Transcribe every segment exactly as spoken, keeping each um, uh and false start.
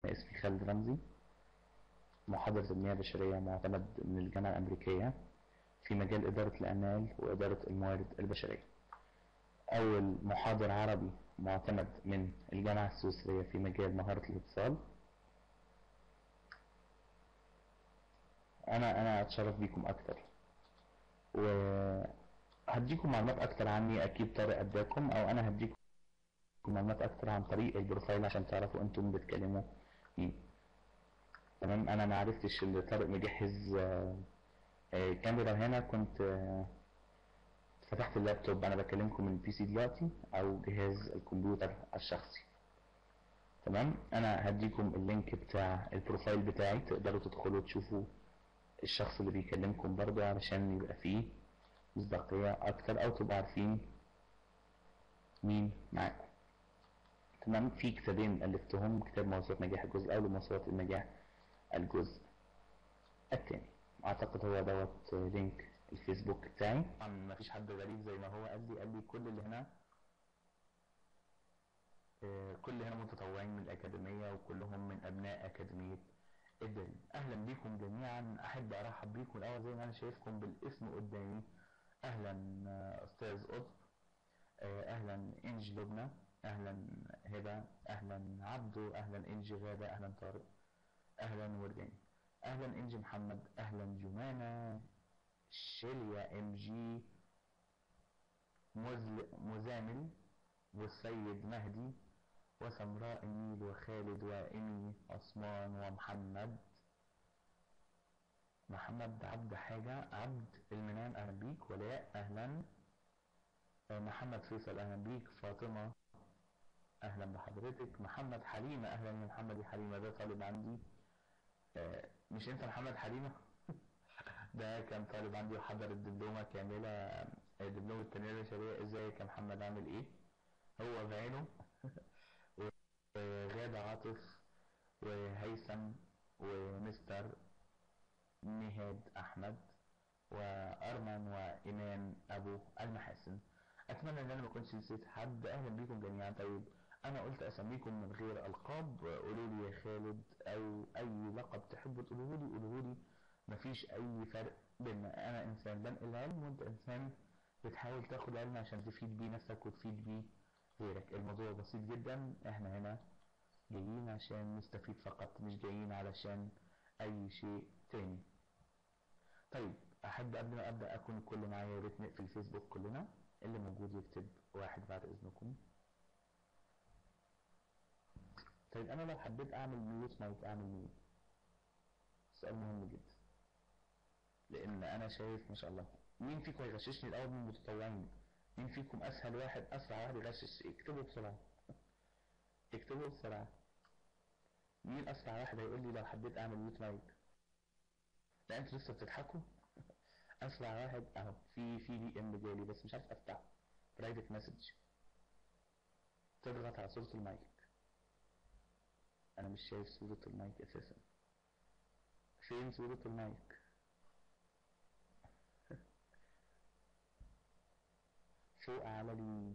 اسمي خالد رمزي، محاضر تنمية بشرية معتمد من الجامعة الأمريكية في مجال إدارة الأعمال وإدارة الموارد البشرية. أول محاضر عربي معتمد من الجامعة السويسرية في مجال مهارة الاتصال. أنا أنا أتشرف بيكم أكتر، وهديكم معلومات أكتر عني. أكيد طارق أداكم، أو أنا هديكم معلومات أكتر عن طريق البروفايل عشان تعرفوا أنتم بتكلموا مين. تمام. أنا ما عرفتش اللي طارق مجهز كاميرا هنا، كنت فتحت اللابتوب. انا بكلمكم من البي سي دلوقتي او جهاز الكمبيوتر الشخصي. تمام. انا هديكم اللينك بتاع البروفايل بتاعي، تقدروا تدخلوا تشوفوا الشخص اللي بيكلمكم برضه علشان يبقى فيه مصداقية اكتر او تبقوا عارفين مين معاكم. تمام. في كتابين الفتهم، كتاب مواصفات نجاح الجزء الاول ومواصفات النجاح الجزء الثاني. اعتقد هو دوت لينك الفيسبوك بتاعي. طبعا مفيش حد غريب زي ما هو قال لي قال لي كل اللي هنا كل هنا متطوعين من الأكاديمية، وكلهم من أبناء أكاديمية الدليل. أهلا بكم جميعا. أحب أرحب بكم الأول زي ما أنا شايفكم بالاسم قدامي. أهلا أستاذ قطب، أهلا إنجي لبنى، أهلا هبة، أهلا عبدو، أهلا إنجي غادة، أهلا طارق، أهلا ورداني، أهلا إنجي محمد، أهلا جمانة، شيليا إم جي، مزامل، والسيد مهدي، وسمراء النيل، وخالد، وإيمي، عثمان، ومحمد محمد عبد حاجة، عبد المنان أهلا بيك، ولاء أهلا، محمد فيصل أهلا بيك، فاطمة أهلا بحضرتك، محمد حليمة أهلا يا محمد. حليمة ده طالب عندي، مش أنت محمد حليمة؟ ده كان طالب عندي وحضر الدبلومة كاملة، دبلومة التنمية البشرية. ازيك يا محمد عامل ايه؟ هو بعينه. وغادة عاطف، وهيثم، ومستر نهاد أحمد، وأرمن، وإيمان أبو المحاسن. أتمنى إن أنا ما كنتش نسيت حد. أهلا بيكم جميعا. طيب أنا قلت أسميكم من غير ألقاب، قولوا لي يا خالد أو أي لقب تحبوا تقولوه لي قولوه لي. مفيش أي فرق بيننا. أنا إنسان بنقل علم، وأنت إنسان بتحاول تاخد علم عشان تفيد بيه نفسك وتفيد بيه غيرك. الموضوع بسيط جدا. إحنا هنا جايين عشان نستفيد فقط، مش جايين علشان أي شيء تاني. طيب احب قبل ما ابدا اكون الكل معايا، يا ريت نقفل الفيسبوك كلنا. اللي موجود يكتب واحد بعد اذنكم. طيب انا لو حبيت اعمل ميوت مايك اعمل مين؟ سؤال مهم جدا، لان انا شايف ما شاء الله. مين فيكم هيغششني الاول من المتطوعين؟ مين فيكم اسهل واحد اسرع واحد يغشش؟ اكتبوا بسرعه، اكتبوا بسرعه. مين اسرع واحد هيقول لي لو حبيت اعمل ميوت مايك؟ لا انتوا لسه بتضحكوا. اسرع واحد اهو. في في دي ام جالي بس مش عارف افتحه. برايفت مسج، تضغط على صوره المايك. انا مش شايف صورة المايك اساسا. فين صورة المايك؟ فوق على اليمين.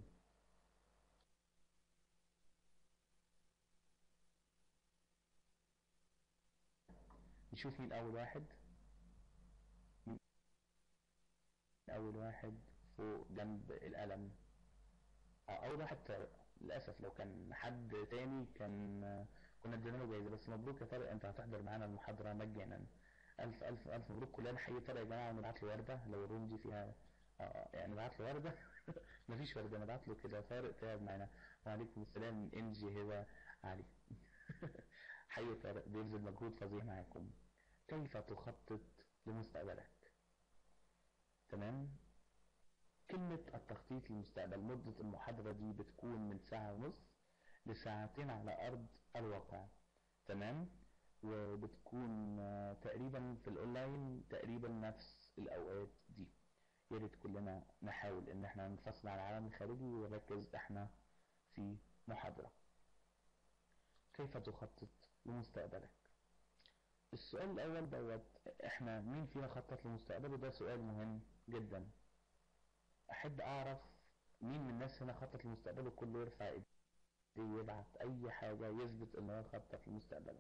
نشوف مين اول واحد. مين اول واحد فوق جنب القلم؟ اه اول واحد طارق. للاسف لو كان حد تاني كان كنا ادينا له جايزه. بس مبروك يا طارق، انت هتحضر معانا المحاضره مجانا. الف الف الف مبروك. كلنا نحيي طارق يا جماعه ونبعت له ورده لو الروم دي فيها اه يعني نبعت له ورده. مفيش ورده، نبعت له كده طارق تعب معانا. وعليكم السلام انجي هبه علي. حي طارق بيبذل مجهود فظيع معاكم. كيف تخطط لمستقبلك؟ تمام. كلمة التخطيط للمستقبل، مدة المحاضرة دي بتكون من ساعة ونص لساعتين على أرض الواقع. تمام. وبتكون تقريبا في الأونلاين تقريبا نفس الأوقات دي. يا ريت كلنا نحاول إن احنا ننفصل عن العالم الخارجي ونركز احنا في محاضرة. كيف تخطط لمستقبلك؟ السؤال الأول دوت، احنا مين فينا خطط لمستقبله؟ ده سؤال مهم جدا. أحب أعرف مين من الناس هنا خطط لمستقبله. كله يرفع ايده. يبعت اي حاجة يثبت ان هو خطط لمستقبله.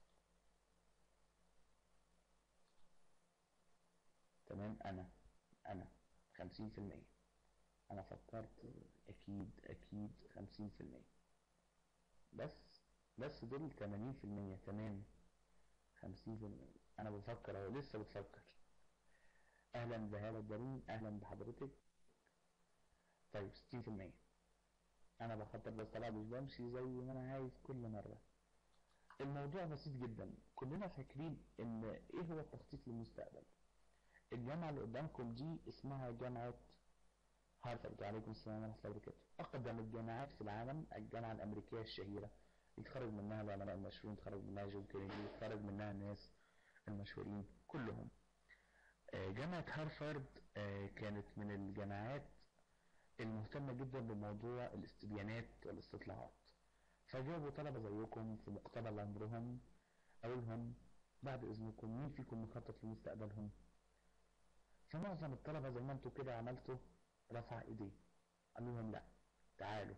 تمام. انا انا خمسين في المية انا فكرت اكيد اكيد خمسين في المية بس بس دول تمانين في المية. تمام. خمسين في المية انا بفكر اهو، لسه بتفكر. اهلا بهالة جريم، اهلا بحضرتك. طيب ستين في المية انا بخطط بس طبعا مش بمشي زي ما انا عايز كل مرة. الموضوع بسيط جدا. كلنا فاكرين ان ايه هو التخطيط للمستقبل. الجامعة اللي قدامكم دي اسمها جامعة هارفارد، عليكم السلام ورحمة الله وبركاته. أقدم الجامعات في العالم، الجامعة الأمريكية الشهيرة، يتخرج منها العلماء المشهورين، يتخرج منها جون كينيدي، يتخرج منها الناس المشهورين كلهم. جامعة هارفارد كانت من الجامعات المهتمة جدا بموضوع الاستبيانات والاستطلاعات. فجابوا طلبة زيكم في مقتبل عمرهم، أقولهم بعد إذنكم مين فيكم مخطط لمستقبلهم؟ فمعظم الطلبة زي ما انتوا كده عملتوا رفع ايديه. قال لهم لا، تعالوا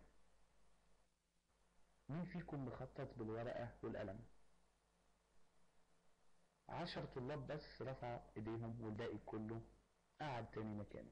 مين فيكم مخطط بالورقة والقلم؟ عشر طلاب بس رفع ايديهم والباقي كله قعد تاني مكانه.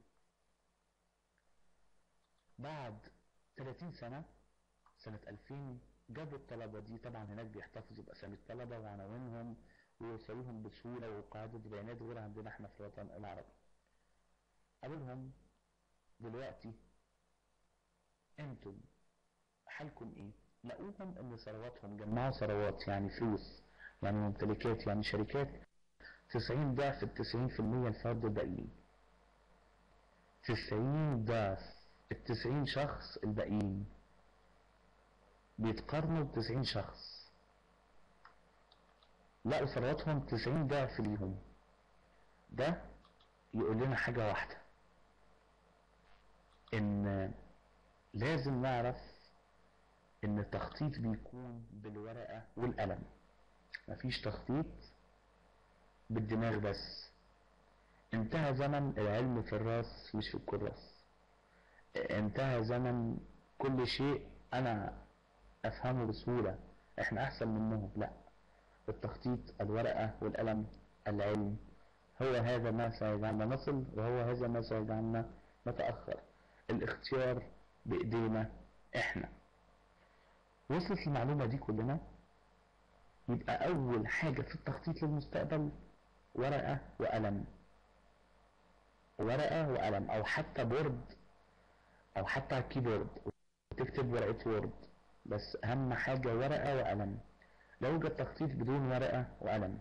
بعد ثلاثين سنة، سنة ألفين، جابوا الطلبة دي، طبعا هناك بيحتفظوا بأسامي الطلبة وعناوينهم ويوصلوهم بسهولة وقاعدة بيانات غير عندنا احنا في الوطن العربي. قالوا لهم دلوقتي انتم حالكم ايه؟ لقوهم ان ثرواتهم، جمعوا ثروات يعني فلوس يعني ممتلكات يعني شركات تسعين ضعف التسعين في المية الفرد الباقيين. تسعين ضعف التسعين شخص الباقيين بيتقارنوا بتسعين شخص لقوا ثرواتهم تسعين ضعف ليهم. ده يقول لنا حاجة واحدة، ان لازم نعرف ان التخطيط بيكون بالورقة والقلم. مفيش تخطيط بالدماغ بس. انتهى زمن العلم في الراس مش في الكراس. انتهى زمن كل شيء انا افهمه بسهولة، احنا احسن منهم. لا، التخطيط، الورقة والقلم، العلم، هو هذا ما سيجعلنا نصل، وهو هذا ما سيجعلنا نتأخر. الاختيار بايدينا احنا. وصلت المعلومة دي كلنا؟ يبقى اول حاجة في التخطيط للمستقبل ورقة وقلم. ورقة وقلم، او حتى بورد، او حتى على الكيبورد وتكتب ورقة وورد، بس اهم حاجة ورقة وقلم. لا يوجد تخطيط بدون ورقة وقلم.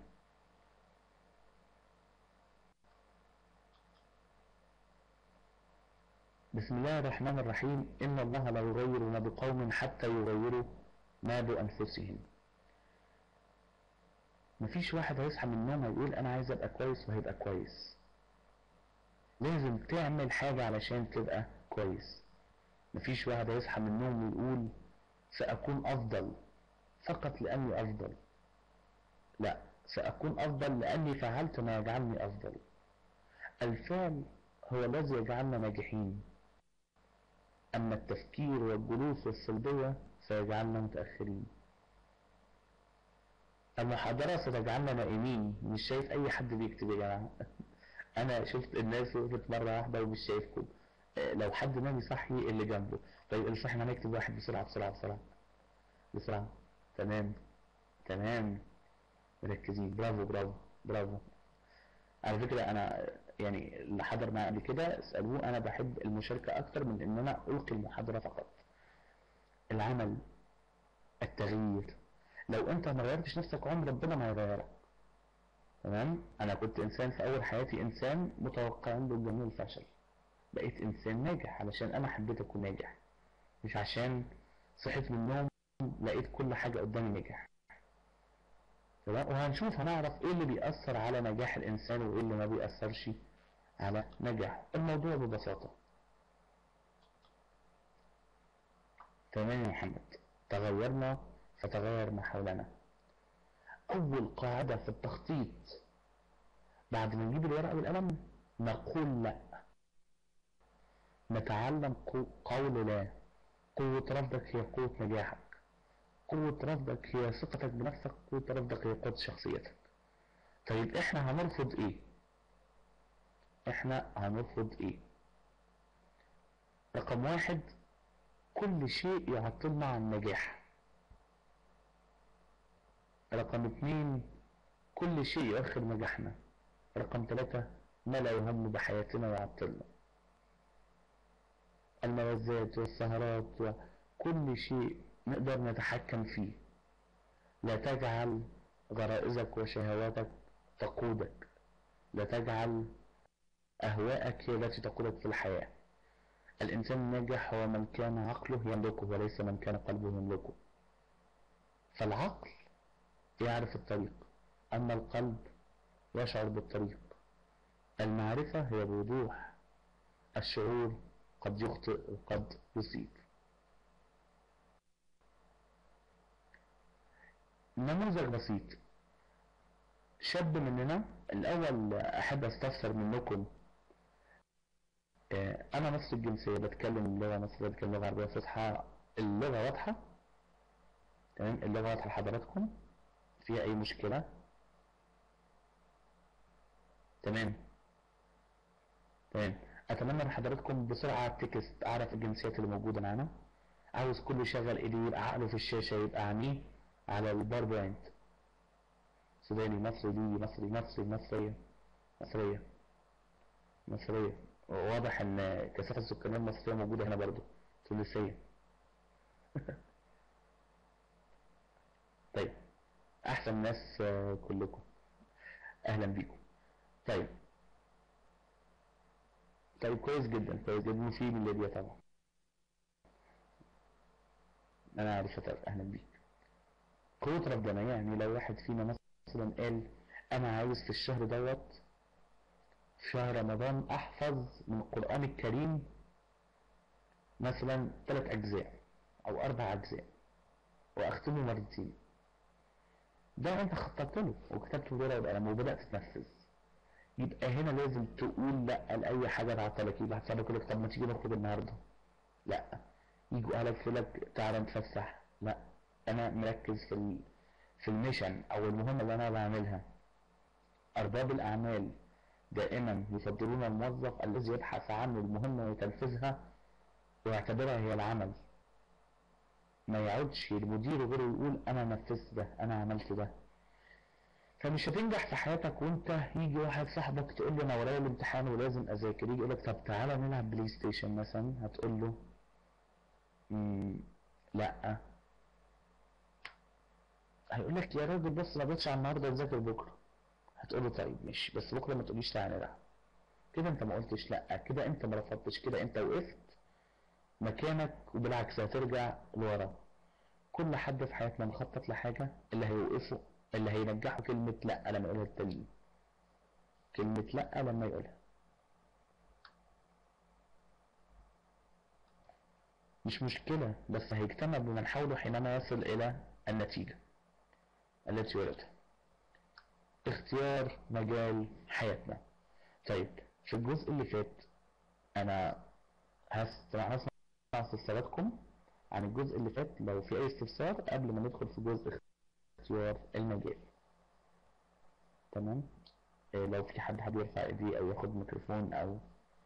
بسم الله الرحمن الرحيم. إن الله لا يغير ما بقوم حتى يغيروا ما بأنفسهم. مفيش واحد هيصحى من النوم هيقول أنا عايز أبقى كويس وهيبقى كويس. لازم تعمل حاجة علشان تبقى كويس. مفيش واحد هيصحى من النوم ويقول سأكون أفضل فقط لأني أفضل. لا، سأكون أفضل لأني فعلت ما يجعلني أفضل. الفعل هو الذي يجعلنا ناجحين، أما التفكير والجلوس والسلبية سيجعلنا متأخرين. المحاضرة ستجعلنا نائمين، مش شايف أي حد بيكتب يا جماعة. أنا شفت الناس وقفت مرة واحدة ومش شايفكم. لو حد نام يصحي اللي جنبه. طيب اللي صحي هنكتب واحد بسرعة بسرعة بسرعة بسرعة. تمام تمام، مركزين. برافو برافو برافو. على فكرة أنا يعني اللي حضر معايا قبل كده اسألوه، أنا بحب المشاركة أكتر من إن أنا ألقي المحاضرة فقط. العمل، التغيير. لو أنت ما غيرتش نفسك عمر ربنا ما يغيرك. تمام. أنا كنت إنسان في أول حياتي إنسان متوقع له الجميع الفشل. بقيت إنسان ناجح علشان أنا حبيت أكون ناجح، مش عشان صحيت من النوم لقيت كل حاجة قدامي نجح. تمام. وهنشوف هنعرف إيه اللي بيأثر على نجاح الإنسان وإيه اللي ما بيأثرش على نجاح. الموضوع ببساطة. تمام يا محمد. تغيرنا فتغير ما حولنا. أول قاعدة في التخطيط بعد ما نجيب الورقة والقلم نقول لا. نتعلم قول لا. قوة رفضك هي قوة نجاحك. قوة رفضك هي ثقتك بنفسك، قوة رفضك هي قوة شخصيتك. طيب احنا هنرفض ايه؟ احنا هنرفض ايه؟ رقم واحد، كل شيء يعطلنا عن النجاح. رقم اتنين، كل شيء يؤخر نجاحنا. رقم ثلاثة، ما لا يهم بحياتنا يعطلنا. الملذات والسهرات وكل شيء نقدر نتحكم فيه. لا تجعل غرائزك وشهواتك تقودك، لا تجعل أهواءك هي التي تقودك في الحياة. الإنسان الناجح هو من كان عقله يملكه وليس من كان قلبه يملكه. فالعقل يعرف الطريق، أما القلب يشعر بالطريق. المعرفة هي الوضوح، الشعور قد يخطئ وقد يصيب. نموذج بسيط، شاب مننا. الأول أحب أستفسر منكم، أنا مصري الجنسية، بتكلم اللغة مصرية، بتكلم لغة عربية فصحى، اللغة واضحة؟ تمام، اللغة واضحة لحضراتكم؟ فيها أي مشكلة؟ تمام تمام. أتمنى من حضراتكم بسرعة تكست أعرف الجنسيات اللي موجودة معانا. عاوز كله يشغل إيديه، يبقى عقله في الشاشة، يبقى عينيه على الباوربوينت. سوداني، مصري، ليبي، مصري، مصري، مصرية، مصرية، مصرية. واضح ان كثافة السكانية المصرية موجودة هنا برضو. تونسية. طيب، احسن ناس كلكم، اهلا بيكم. طيب طيب كويس جدا، كويس جدا. في من ليبيا طبعا، انا عارفة. طيب اهلا بيك. قوة ربنا، يعني لو واحد فينا مثلا قال انا عاوز في الشهر دوت، في شهر رمضان، احفظ من القرآن الكريم مثلا ثلاث اجزاء او اربع اجزاء واختمه مرتين، ده انت خططت له وكتبت له ورقه وقلم وبدات تنفذ. يبقى هنا لازم تقول لا لاي حاجه تعطلك. يبقى هتصحى يقول لك طب ما تيجي نخرج النهارده، لا. يجوا اهلك يقول لك تعالى نتفسح، لا. انا مركز في ال... في الميشن او المهمه اللي انا بعملها. ارباب الاعمال دائما يفضلون الموظف الذي يبحث عن المهمه ويتنفذها ويعتبرها هي العمل. ما يقعدش المدير غيره يقول انا نفذت ده، انا عملت ده. فمش هتنجح في حياتك وانت يجي واحد صاحبك تقول له انا ورايا الامتحان ولازم اذاكر، يجي يقول لك طب تعالى نلعب بلاي ستيشن مثلا، هتقول له مم لا. هيقول لك يا راجل بس ما جيتش على النهارده تذاكر بكره. هتقول له طيب ماشي، بس بكره ما تقوليش تعالى نلعب. كده انت ما قلتش لا، كده انت ما رفضتش، كده انت وقفت مكانك، وبالعكس هترجع لورا. كل حد في حياتنا مخطط لحاجه، اللي هيوقفه اللي هينجحه كلمه لا لما يقولها التانيين. كلمه لا لما يقولها. مش مشكلة، بس هيجتمع بمن حوله حينما يصل إلى النتيجة التي يريدها. اختيار مجال حياتنا. طيب، في الجزء اللي فات أنا هسمع استفساراتكم عن الجزء اللي فات، لو في أي استفسار قبل ما ندخل في جزء اختيار المجال. تمام؟ إيه، لو في حد حابب يرفع ايديه أو ياخد ميكروفون أو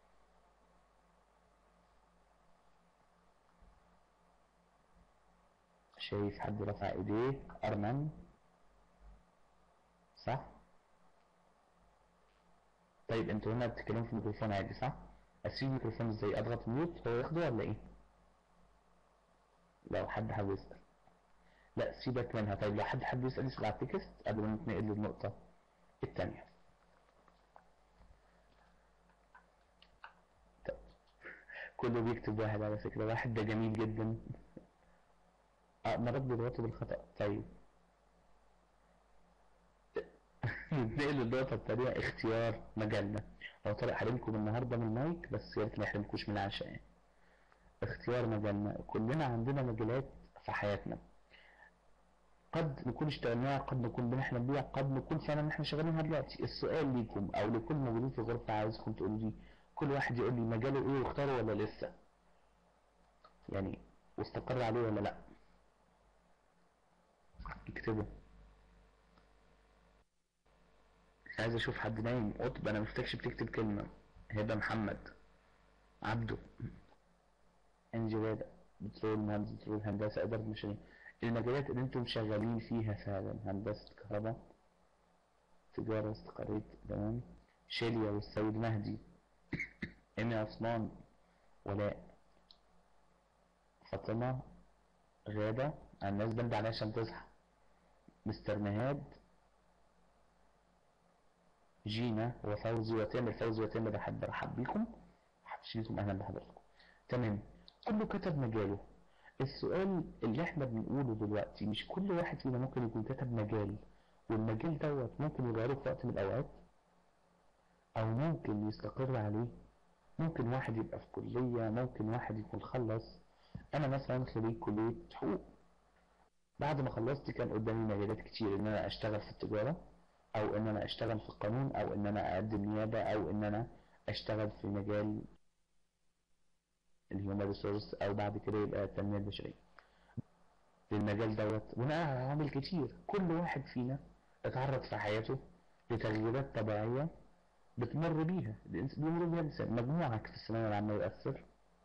شايف حد رفع ايديه. أرمن، صح؟ طيب انتوا هنا بتتكلموا في الميكروفون عادي صح؟ اسيب الميكروفون ازاي؟ اضغط ميوت هو ياخده ولا ايه؟ لو حد حابب يسأل. لا سيبك منها. طيب لو حد حابب يسأل يسأل على التكست قبل ما نتنقل للنقطة الثانية. طيب. كله بيكتب واحد على فكرة، واحد ده جميل جدا. اه مرات بيضغطوا بالخطأ. طيب ننتقل للنقطة الثانية، اختيار مجالنا. هو طارق حرمكم النهارده من المايك، بس يا ريت ما يحرمكوش من العشاء يعني. اختيار مجالنا، كلنا عندنا مجالات في حياتنا، قد نكون اشتغلناها، قد نكون بنحلم بيها، قد نكون فعلا احنا شغالينها دلوقتي. السؤال ليكم او لكل موجودين في الغرفة، عايزكم تقولوا لي كل واحد يقول لي مجاله ايه واختاره ولا لسه، يعني واستقر عليه ولا لا. اكتبه. مش عايز اشوف حد نايم. قطب انا محتاجش بتكتب كلمة. هبة محمد عبده انجلاد بترول مهندس بترول هندسة إدارة مشاريع. المجالات اللي انتم شغالين فيها فعلا هندسة كهرباء تجارة استقريت تمام. شيليا والسيد مهدي إيمي عثمان ولاء فاطمة غادة. الناس بند عليها عشان تصحى. مستر نهاد جينا وفوزي وتامر. فوزي وتامر بحب ارحب بيكم. حبشيكم اهلا بحضراتكم. تمام كله كتب مجاله. السؤال اللي احنا بنقوله دلوقتي مش كل واحد فينا ممكن يكون كتب مجال والمجال دوت ممكن يغيره في وقت من الاوقات او ممكن يستقر عليه. ممكن واحد يبقى في كلية ممكن واحد يكون خلص. انا مثلا خريج كلية حقوق بعد ما خلصت كان قدامي مجالات كتير ان انا اشتغل في التجارة او ان انا اشتغل في القانون او ان انا اقدم نيابة او ان انا اشتغل في مجال الهيومن ريسورس او بعد كده يبقى التنمية البشرية. للمجال دوت بناء على عوامل كتير. كل واحد فينا اتعرض في حياته لتغييرات طبيعية بتمر بيها بيمر بيها الانسان. مجموعك في الثانوية العامة يؤثر،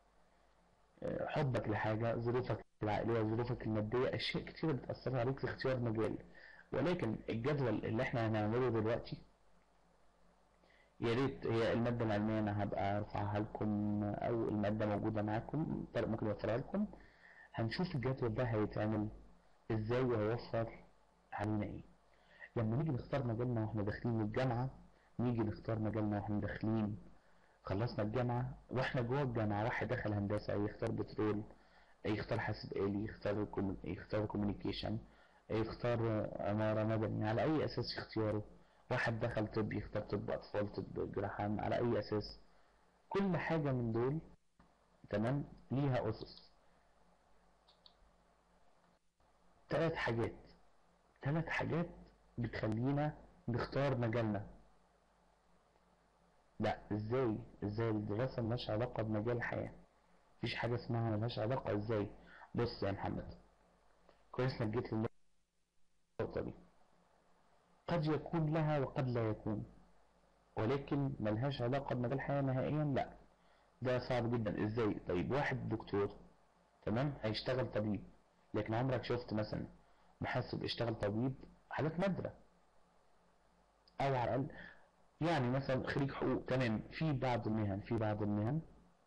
حبك لحاجة، ظروفك العائلية، ظروفك المادية، اشياء كتيرة بتأثر عليك في اختيار مجال. ولكن الجدول اللي احنا هنعمله دلوقتي يا ريت هي المادة العلمية انا هبقى ارفعها لكم او المادة موجودة معاكم طارق ممكن يوفرها لكم. هنشوف الجدول ده هيتعمل ازاي وهيوفر علينا ايه. لما نيجي نختار مجالنا واحنا داخلين الجامعة، نيجي نختار مجالنا واحنا داخلين خلصنا الجامعة واحنا جوه الجامعة. واحد دخل هندسة يختار بترول، يختار حاسب آلي، يختار كوم... يختار كوميونيكيشن، يختار عمارة مدني على أي أساس اختياره. واحد دخل طب يختار طب أطفال طب جراحة على أي أساس. كل حاجة من دول تمام ليها أسس. ثلاث حاجات ثلاث حاجات بتخلينا نختار مجالنا. لا ازاي ازاي الدراسة ملهاش علاقة بمجال الحياة. مفيش حاجة اسمها ملهاش علاقة. ازاي؟ بص يا محمد كويس انك جيت للنقطة دي. قد يكون لها وقد لا يكون ولكن ملهاش علاقة بمجال الحياة نهائيا. لا ده صعب جدا. ازاي؟ طيب واحد دكتور تمام هيشتغل طبيب لكن عمرك شفت مثلا محاسب اشتغل طبيب حالات نادرة او على الاقل يعني مثلا خريج حقوق تمام. في بعض المهن في بعض المهن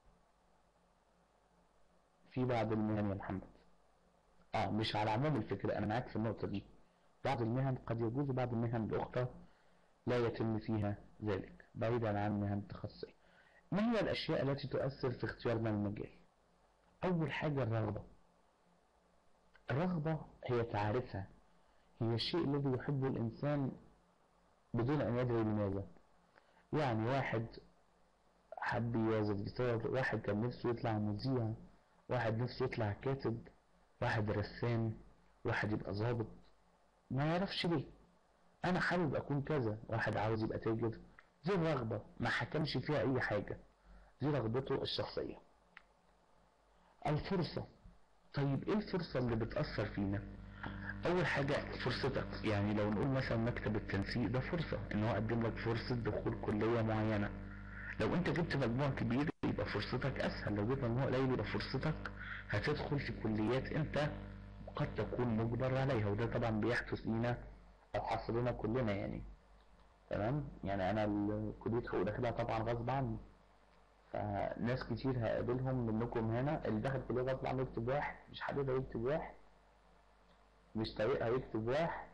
في بعض المهن يا محمد اه مش على عموم الفكرة انا معاك في النقطة دي. بعض المهن قد يجوز بعض المهن الاخرى لا يتم فيها ذلك بعيدا عن مهن التخصصية. ما هي الاشياء التي تؤثر في اختيارنا المجال؟ اول حاجة الرغبة. الرغبة هي تعرفها هي الشيء الذي يحبه الانسان بدون ان يدري لماذا. يعني واحد حب يعزف جيتار، واحد كان نفسه يطلع مذيع، واحد نفسه يطلع كاتب، واحد رسام، واحد يبقى ضابط. ما يعرفش ليه انا حابب اكون كذا. واحد عاوز يبقى تاجر. دي الرغبة ما حكمش فيها اي حاجة. دي رغبته الشخصية. الفرصة. طيب ايه الفرصة اللي بتأثر فينا؟ اول حاجة فرصتك. يعني لو نقول مثلا مكتب التنسيق ده فرصة ان هو قدم لك فرصة دخول كلية معينة. لو انت جبت مجموع كبير يبقى فرصتك اسهل. لو جبت مجموع قليل يبقى فرصتك هتدخل في كليات انت قد تكون مجبر عليها. وده طبعا بيحدث لينا او حصلنا كلنا يعني تمام. يعني انا كلية حقوق داخلها طبعا غصب عني. فناس كتير هقابلهم منكم هنا اللي دخل كلية غصب عنه يكتب واحد مش حاببها يكتب واحد مش طايقها يكتب واحد.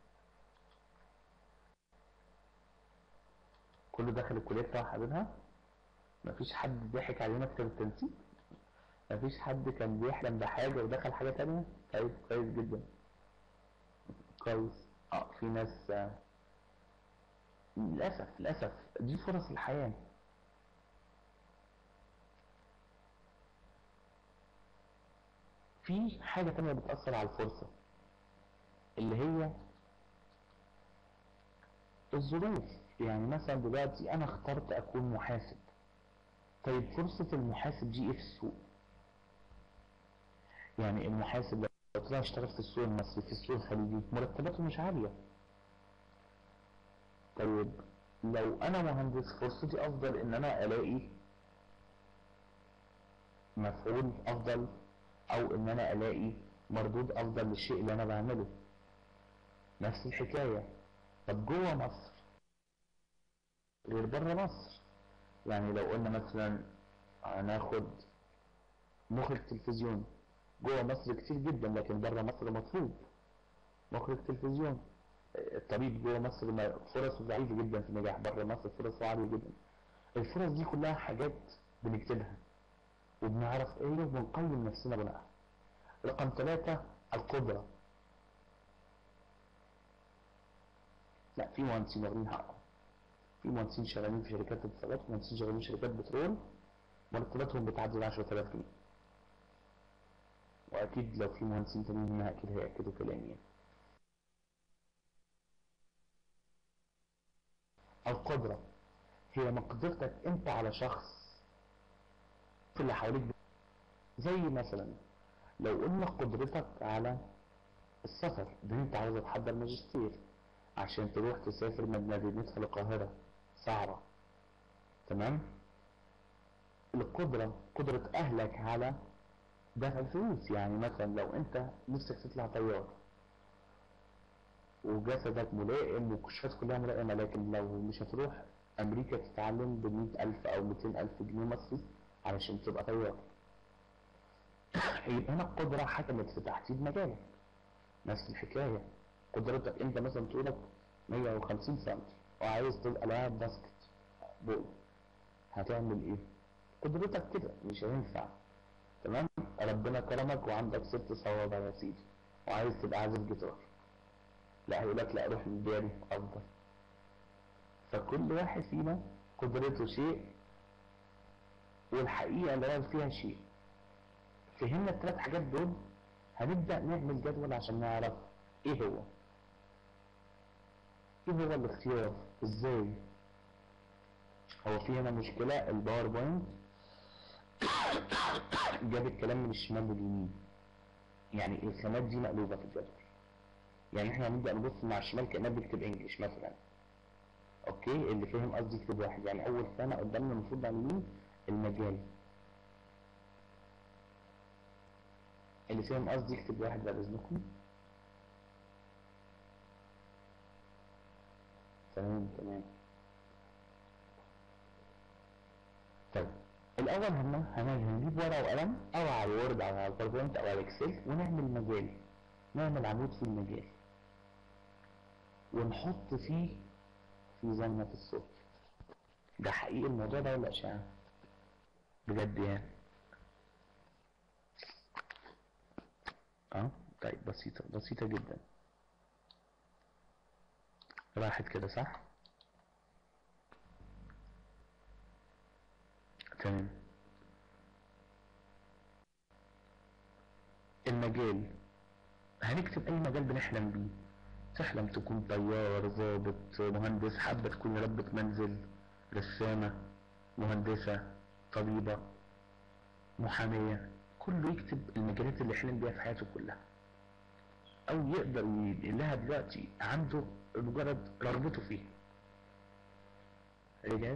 كله دخل الكلية بتاعه حاببها. مفيش حد ضحك عليه مكتب التنسيق. مفيش حد كان بيحلم بحاجة ودخل حاجة تانية. طيب كويس جدا كويس. اه في ناس آه للأسف للأسف دي فرص الحياة. في حاجة تانية بتأثر على الفرصة اللي هي الظروف. يعني مثلا دلوقتي أنا اخترت أكون محاسب. طيب فرصة المحاسب دي إيه في السوق؟ يعني المحاسب لو طلع اشتغل في السوق المصري في السوق الخليجي مرتباته مش عالية. طيب لو انا مهندس فرصتي افضل ان انا الاقي مفعول افضل او ان انا الاقي مردود افضل للشيء اللي انا بعمله. نفس الحكاية. طب جوه مصر غير بره مصر. يعني لو قلنا مثلا هناخد مخرج تلفزيون، جوه مصر كتير جدا لكن بره مصر مطلوب مخرج تلفزيون. الطبيب جوه مصر فرصه ضعيفة جدا في النجاح، بره مصر فرصه عالية جدا. الفرص دي كلها حاجات بنكتبها وبنعرف ايه وبنقيم نفسنا بناء. رقم ثلاثة القدرة. لا، في مهندسين واخدين حقهم، في مهندسين شغالين في شركات اتصالات ومهندسين شغالين في شركات بترول مرتباتهم بتعدي ال عشرة آلاف جنيه. واكيد لو في مهندسين تانيين هنا اكيد هيأكدوا كلامي يعني. القدرة هي مقدرتك انت على شخص في اللي حواليك. زي مثلا لو قلنا قدرتك على السفر، ده انت عاوز تحضر ماجستير عشان تروح تسافر من مدينتها للقاهرة صعبة، تمام؟ القدرة قدرة اهلك على دفع الفلوس. يعني مثلا لو انت نفسك تطلع طيار وجسدك ملائم والكشوفات كلها ملائمة، لكن لو مش هتروح امريكا تتعلم بمئة الف او مئتين الف جنيه مصري علشان تبقى طيار، يبقى هنا القدرة حكمت في تحديد مجالك. نفس الحكاية قدرتك انت مثلا طولك مية وخمسين سنتي وعايز تبقى لاعب باسكت بول، هتعمل ايه؟ قدرتك كده مش هينفع، تمام؟ ربنا كرمك وعندك ست صوابع يا سيدي وعايز تبقى عازف جيتار، لا هيقولك لا روح للبيانو افضل. فكل واحد فينا قدرته شيء والحقيقة اللي هو فيها شيء. فهمنا الثلاث حاجات دول، هنبدأ نعمل جدول عشان نعرف ايه هو ايه هو الاختيار ازاي. هو في هنا مشكلة، الباوربوينت جاب الكلام من الشمال لليمين، يعني الخانات دي مقلوبة في الجدول. يعني احنا هنبدأ نبص مع الشمال كأننا بنكتب انجلش مثلا. اوكي، اللي فاهم قصدي يكتب واحد. يعني اول خانة قدامنا المفروض على اليمين المجال، اللي فاهم قصدي يكتب واحد بعد اذنكم. تمام تمام. طيب الاول هن هنجيب ورقه وقلم او على الوورد او على الباوربوينت او على الاكسل ونعمل مجال، نعمل عمود في المجال ونحط فيه في زنة الصوت. ده حقيقي الموضوع ده ولا اشاعه؟ بجد يعني؟ اه طيب بسيطه بسيطه جدا. راحت كده صح؟ تمام. المجال هنكتب اي مجال بنحلم بيه. تحلم تكون طيار، ضابط، مهندس، حابه تكون ربة منزل، رسامه، مهندسه، طبيبه، محاميه. كله يكتب المجالات اللي حلم بيها في حياته كلها او يقدر يلاقيها دلوقتي عنده مجرد رغبته فيها. رجعت؟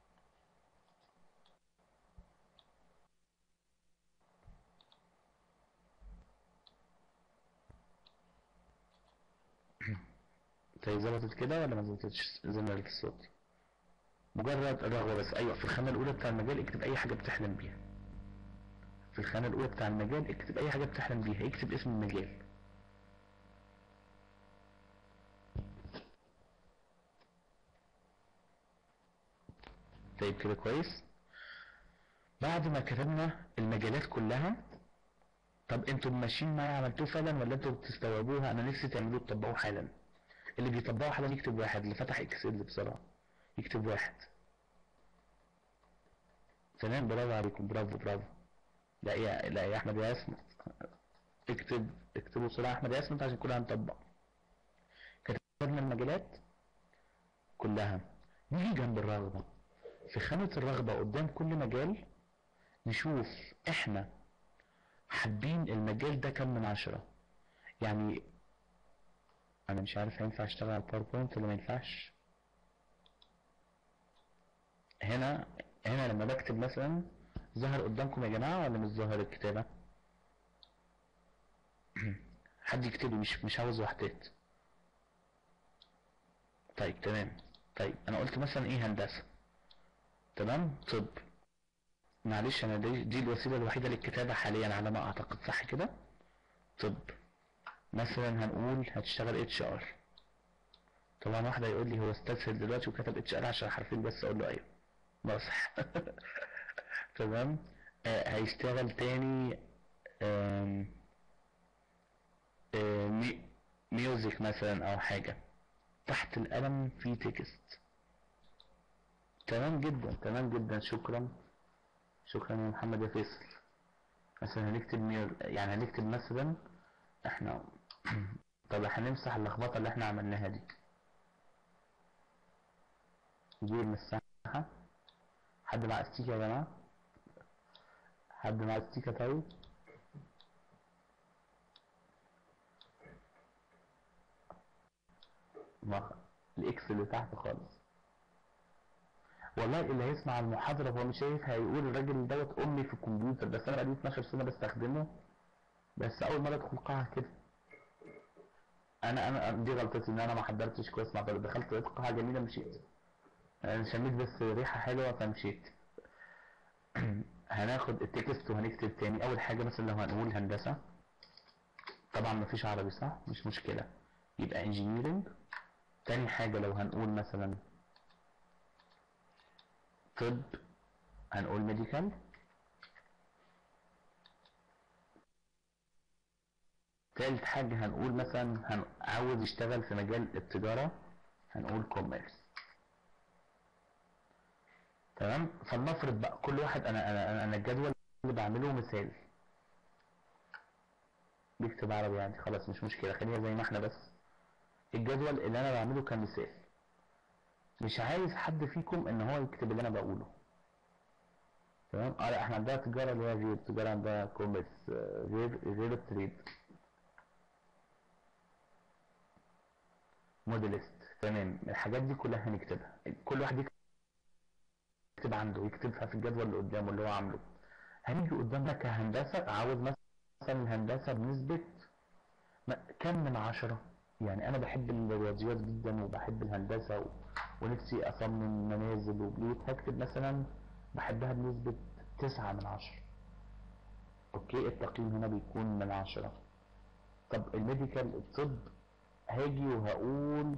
طيب ظبطت كده ولا ما ظبطتش زي ما قلت الصوت؟ مجرد الرغبه بس. ايوه، في الخانه الاولى بتاع المجال اكتب اي حاجه بتحلم بيها. في الخانه الاولى بتاع المجال اكتب اي حاجه بتحلم بيها، اكتب اسم المجال. طيب كده كويس. بعد ما كتبنا المجالات كلها، طب انتوا ماشيين معايا عملتوه فعلا ولا انتوا بتستوعبوها؟ انا نفسي تعملوه تطبقوه حالا. اللي بيطبقوا حالا يكتب واحد، اللي فتح اكسل بسرعه يكتب واحد. تمام، برافو عليكم، برافو برافو. لا يا لا يا احمد يا اسمت، اكتب اكتبوا بسرعه احمد يا اسمت عشان كلنا هنطبق. كتبنا المجالات كلها، نيجي جنب الرغبه. في خانه الرغبه قدام كل مجال نشوف احنا حابين المجال ده كم من عشرة. يعني انا مش عارف هينفع اشتغل على الباوربوينت ولا ما ينفعش. هنا هنا لما بكتب مثلا ظهر قدامكم يا جماعه ولا مش ظاهر الكتابه؟ حد يكتب لي، مش مش عاوز وحدات. طيب تمام. طيب انا قلت مثلا ايه هندسه، تمام. طب معلش انا دي, دي الوسيله الوحيده للكتابه حاليا على ما اعتقد، صح كده؟ طب مثلا هنقول هتشتغل اتش ار. طبعا واحد هيقول لي هو استسهل دلوقتي وكتب اتش ار عشان حرفين بس، اقول له ايوه ناصح. تمام. آه هيشتغل تاني آم، آه مي ميوزك مثلا او حاجه، تحت القلم في تكست. تمام جدا تمام جدا، شكرا شكرا يا محمد يا فيصل. مثلا هنكتب ميو... يعني هنكتب مثلا احنا طب هنمسح اللخبطه اللي احنا عملناها دي، دي نمسحها. حد مع استيكه يا جماعه؟ حد مع استيكه؟ طيب ما الاكس اللي تحت خالص. والله اللي هيسمع المحاضره هو مش شايف هيقول الراجل دوت امي في الكمبيوتر، بس انا بقالي اتناشر سنه بستخدمه، بس اول مره ادخل قاعه كده. انا انا دي غلطتي ان انا ما حضرتش كويس مع طالب، دخلت لقيت قاعه جميله مشيت. انا شميت بس ريحه حلوه فمشيت. هناخد التكست وهنكتب تاني. اول حاجه مثلا لو هنقول هندسه، طبعا مفيش عربي صح، مش مشكله، يبقى انجينيرنج. تاني حاجه لو هنقول مثلا طب هنقول ميديكال. تالت حاجه هنقول مثلا هن... عاوز يشتغل في مجال التجاره، هنقول كوميرس. تمام. فلنفرض بقى كل واحد، انا انا انا الجدول اللي بعمله مثال، بيكتب عربي عادي خلاص مش مشكله، خلينا زي ما احنا. بس الجدول اللي انا بعمله كمثال، مش عايز حد فيكم ان هو يكتب اللي انا بقوله. تمام. اه لا احنا عندنا تجاره اللي هي غير تجاره، عندنا كوميرس غير غير التريد. موديلست. تمام. الحاجات دي كلها هنكتبها، كل واحد يكتب عنده، يكتبها في الجدول اللي قدامه اللي هو عامله. هنيجي قدامنا كهندسه، عاوز مثلا هندسه بنسبه كم من عشرة. يعني انا بحب الرياضيات جدا وبحب الهندسه و... ونفسي اصمم منازل وبيوت، هكتب مثلا بحبها بنسبه تسعة من عشرة. اوكي، التقييم هنا بيكون من عشرة. طب الميديكال الطب، هاجي وهقول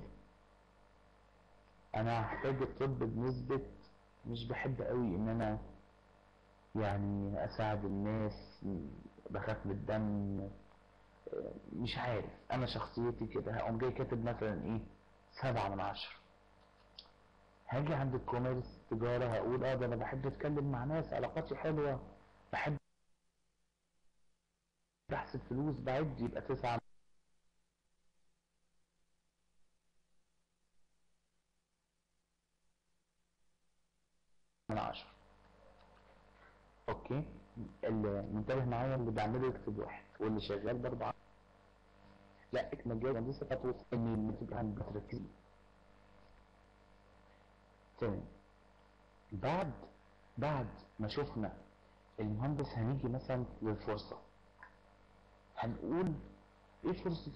انا هحتاج الطب بنسبة، مش بحب قوي ان انا يعني اساعد الناس، بخاف من الدم، مش عارف انا شخصيتي كده، هقوم جاي كاتب مثلا ايه سبعة من عشرة. هاجي عند الكوميرس تجارة هقول اه ده انا بحب اتكلم مع ناس، علاقاتي حلوة، بحب احسب فلوس، بعد يبقى تسعة من عشرة. اوكي. اللي منتبه معايا اللي بعمله يكتب واحد، واللي شغال باربعة. لا مجال هندسة خطوة ان اللي تبقى عندك تركيز. تمام. بعد بعد ما شفنا المهندس، هنيجي مثلا للفرصة، هنقول ايه فرصة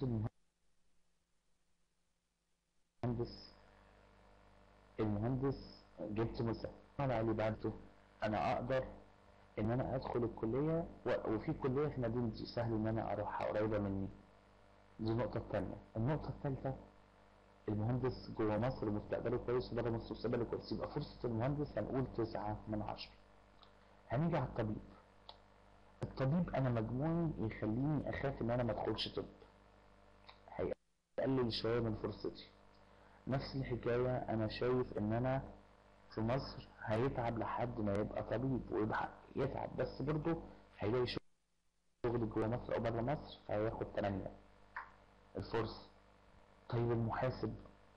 المهندس. المهندس جبت مثال على اللي بعده، انا اقدر ان انا ادخل الكلية و- وفي كلية في مدينتي سهل ان انا اروحها قريبة مني. دي النقطة الثانية. النقطة الثالثة، المهندس جوه مصر مستقبله كويس وبره مصر مستقبله كويس، يبقى فرصة المهندس هنقول تسعة من عشرة. هنيجي على الطبيب. الطبيب انا مجموعي يخليني اخاف ان انا ما ادخلش طب، هيقلل شوية من فرصتي. نفس الحكاية انا شايف ان انا في مصر هيتعب لحد ما يبقى طبيب، ويبقى يتعب بس برضه هيلاقي شغل جوه مصر او بره مصر فهياخد تمانية الفرصة. طيب المحاسب،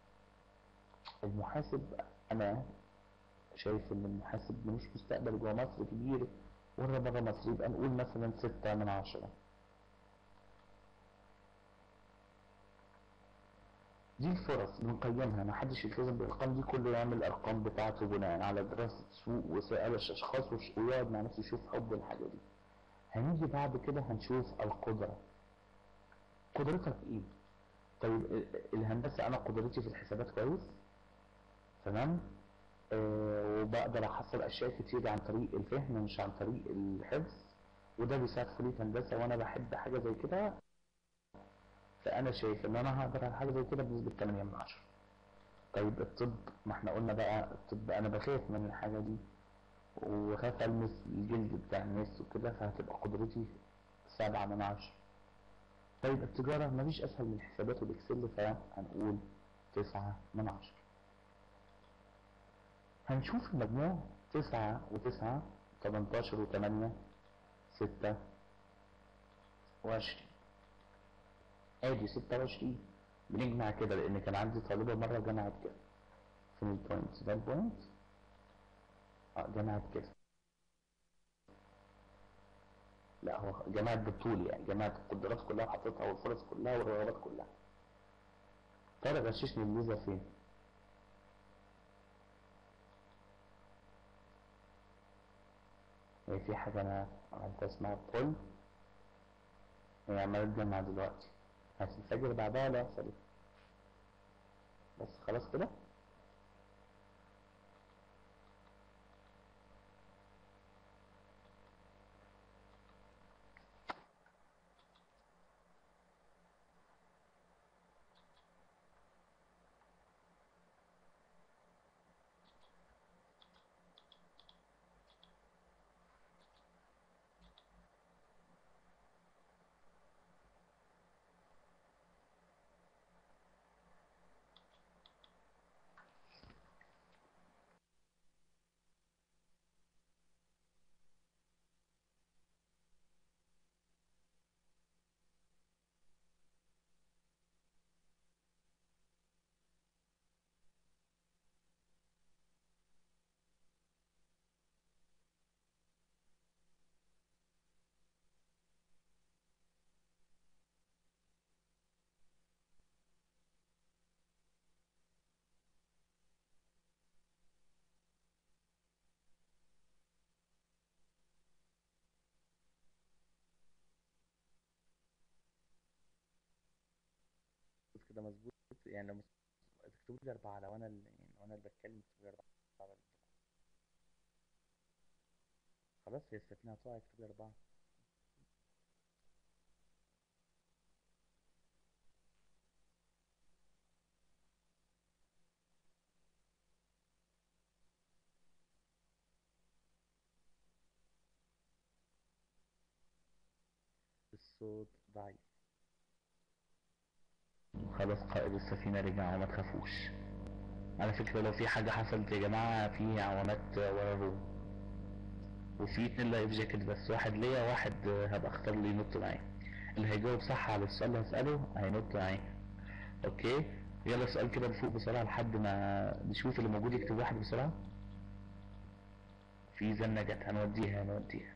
المحاسب انا شايف ان المحاسب ملوش مستقبل جوه مصر كبير، ولا بره مصر، يبقى نقول مثلا ستة من عشرة. دي الفرص بنقيمها، ما حدش يلتزم بالارقام دي، كله يعمل الارقام بتاعته بناء على دراسه سوق وسائل اشخاص ويقعد مع نفسه يشوف حب الحاجه دي. هنيجي بعد كده هنشوف القدره. قدرتك ايه؟ طيب الهندسه انا قدرتي في الحسابات كويس، تمام، آه وبقدر احصل اشياء كتير عن طريق الفهم مش عن طريق الحفظ، وده بيساعد في كليه هندسه وانا بحب حاجه زي كده، فانا شايف ان انا هقدر على حاجه زي كده بنسبه ثمانية من عشرة. طيب الطب، ما احنا قلنا بقى الطب انا بخاف من الحاجه دي وخاف المس الجلد بتاع الناس وكده، فهتبقى قدرتي سبعة من عشرة. طيب التجاره مفيش اسهل من الحسابات والاكسل، فهنقول تسعة من عشرة. هنشوف المجموع تسعة وتسعة تمنتاشر وتمانية ستة وعشرين، ادي ستة وعشرين. بنجمع كده لان كان عندي طالبه مره جمعت كده. فين البوينت؟ ده البوينت، اه جمعت كده، لا هو جمعت بالطول يعني، جمعت القدرات كلها وحطيتها والفرص كلها والرغبات كلها. طارق غششني الليزر فين؟ هي في حاجه انا عملتها اسمها بول، هي عماله تجمع دلوقتي، هتنفجر بعدها ولا يحصل ايه؟ بس خلاص كده. بس كده مظبوط يعني، لو تكتبوا لي اربعه، لو انا اللي يعني لو انا اللي بتكلم تكتبوا لي اربعه. خلاص هي السفينه هتقع، اكتبوا لي اربعه. الصوت ضعيف. خلاص قائد السفينة رجع وما تخافوش. على فكرة لو في حاجة حصلت يا جماعة، في عوامات ورا الروم، وفي اتنين لايف جاكيت بس، واحد ليا واحد هبقى اختار اللي ينط معايا. اللي هيجاوب صح على السؤال اللي هسأله هينط معايا. اوكي، يلا سؤال كده لفوق بسرعة لحد ما نشوف اللي موجود يكتب واحد بسرعة. في زنة جت، هنوديها هنوديها.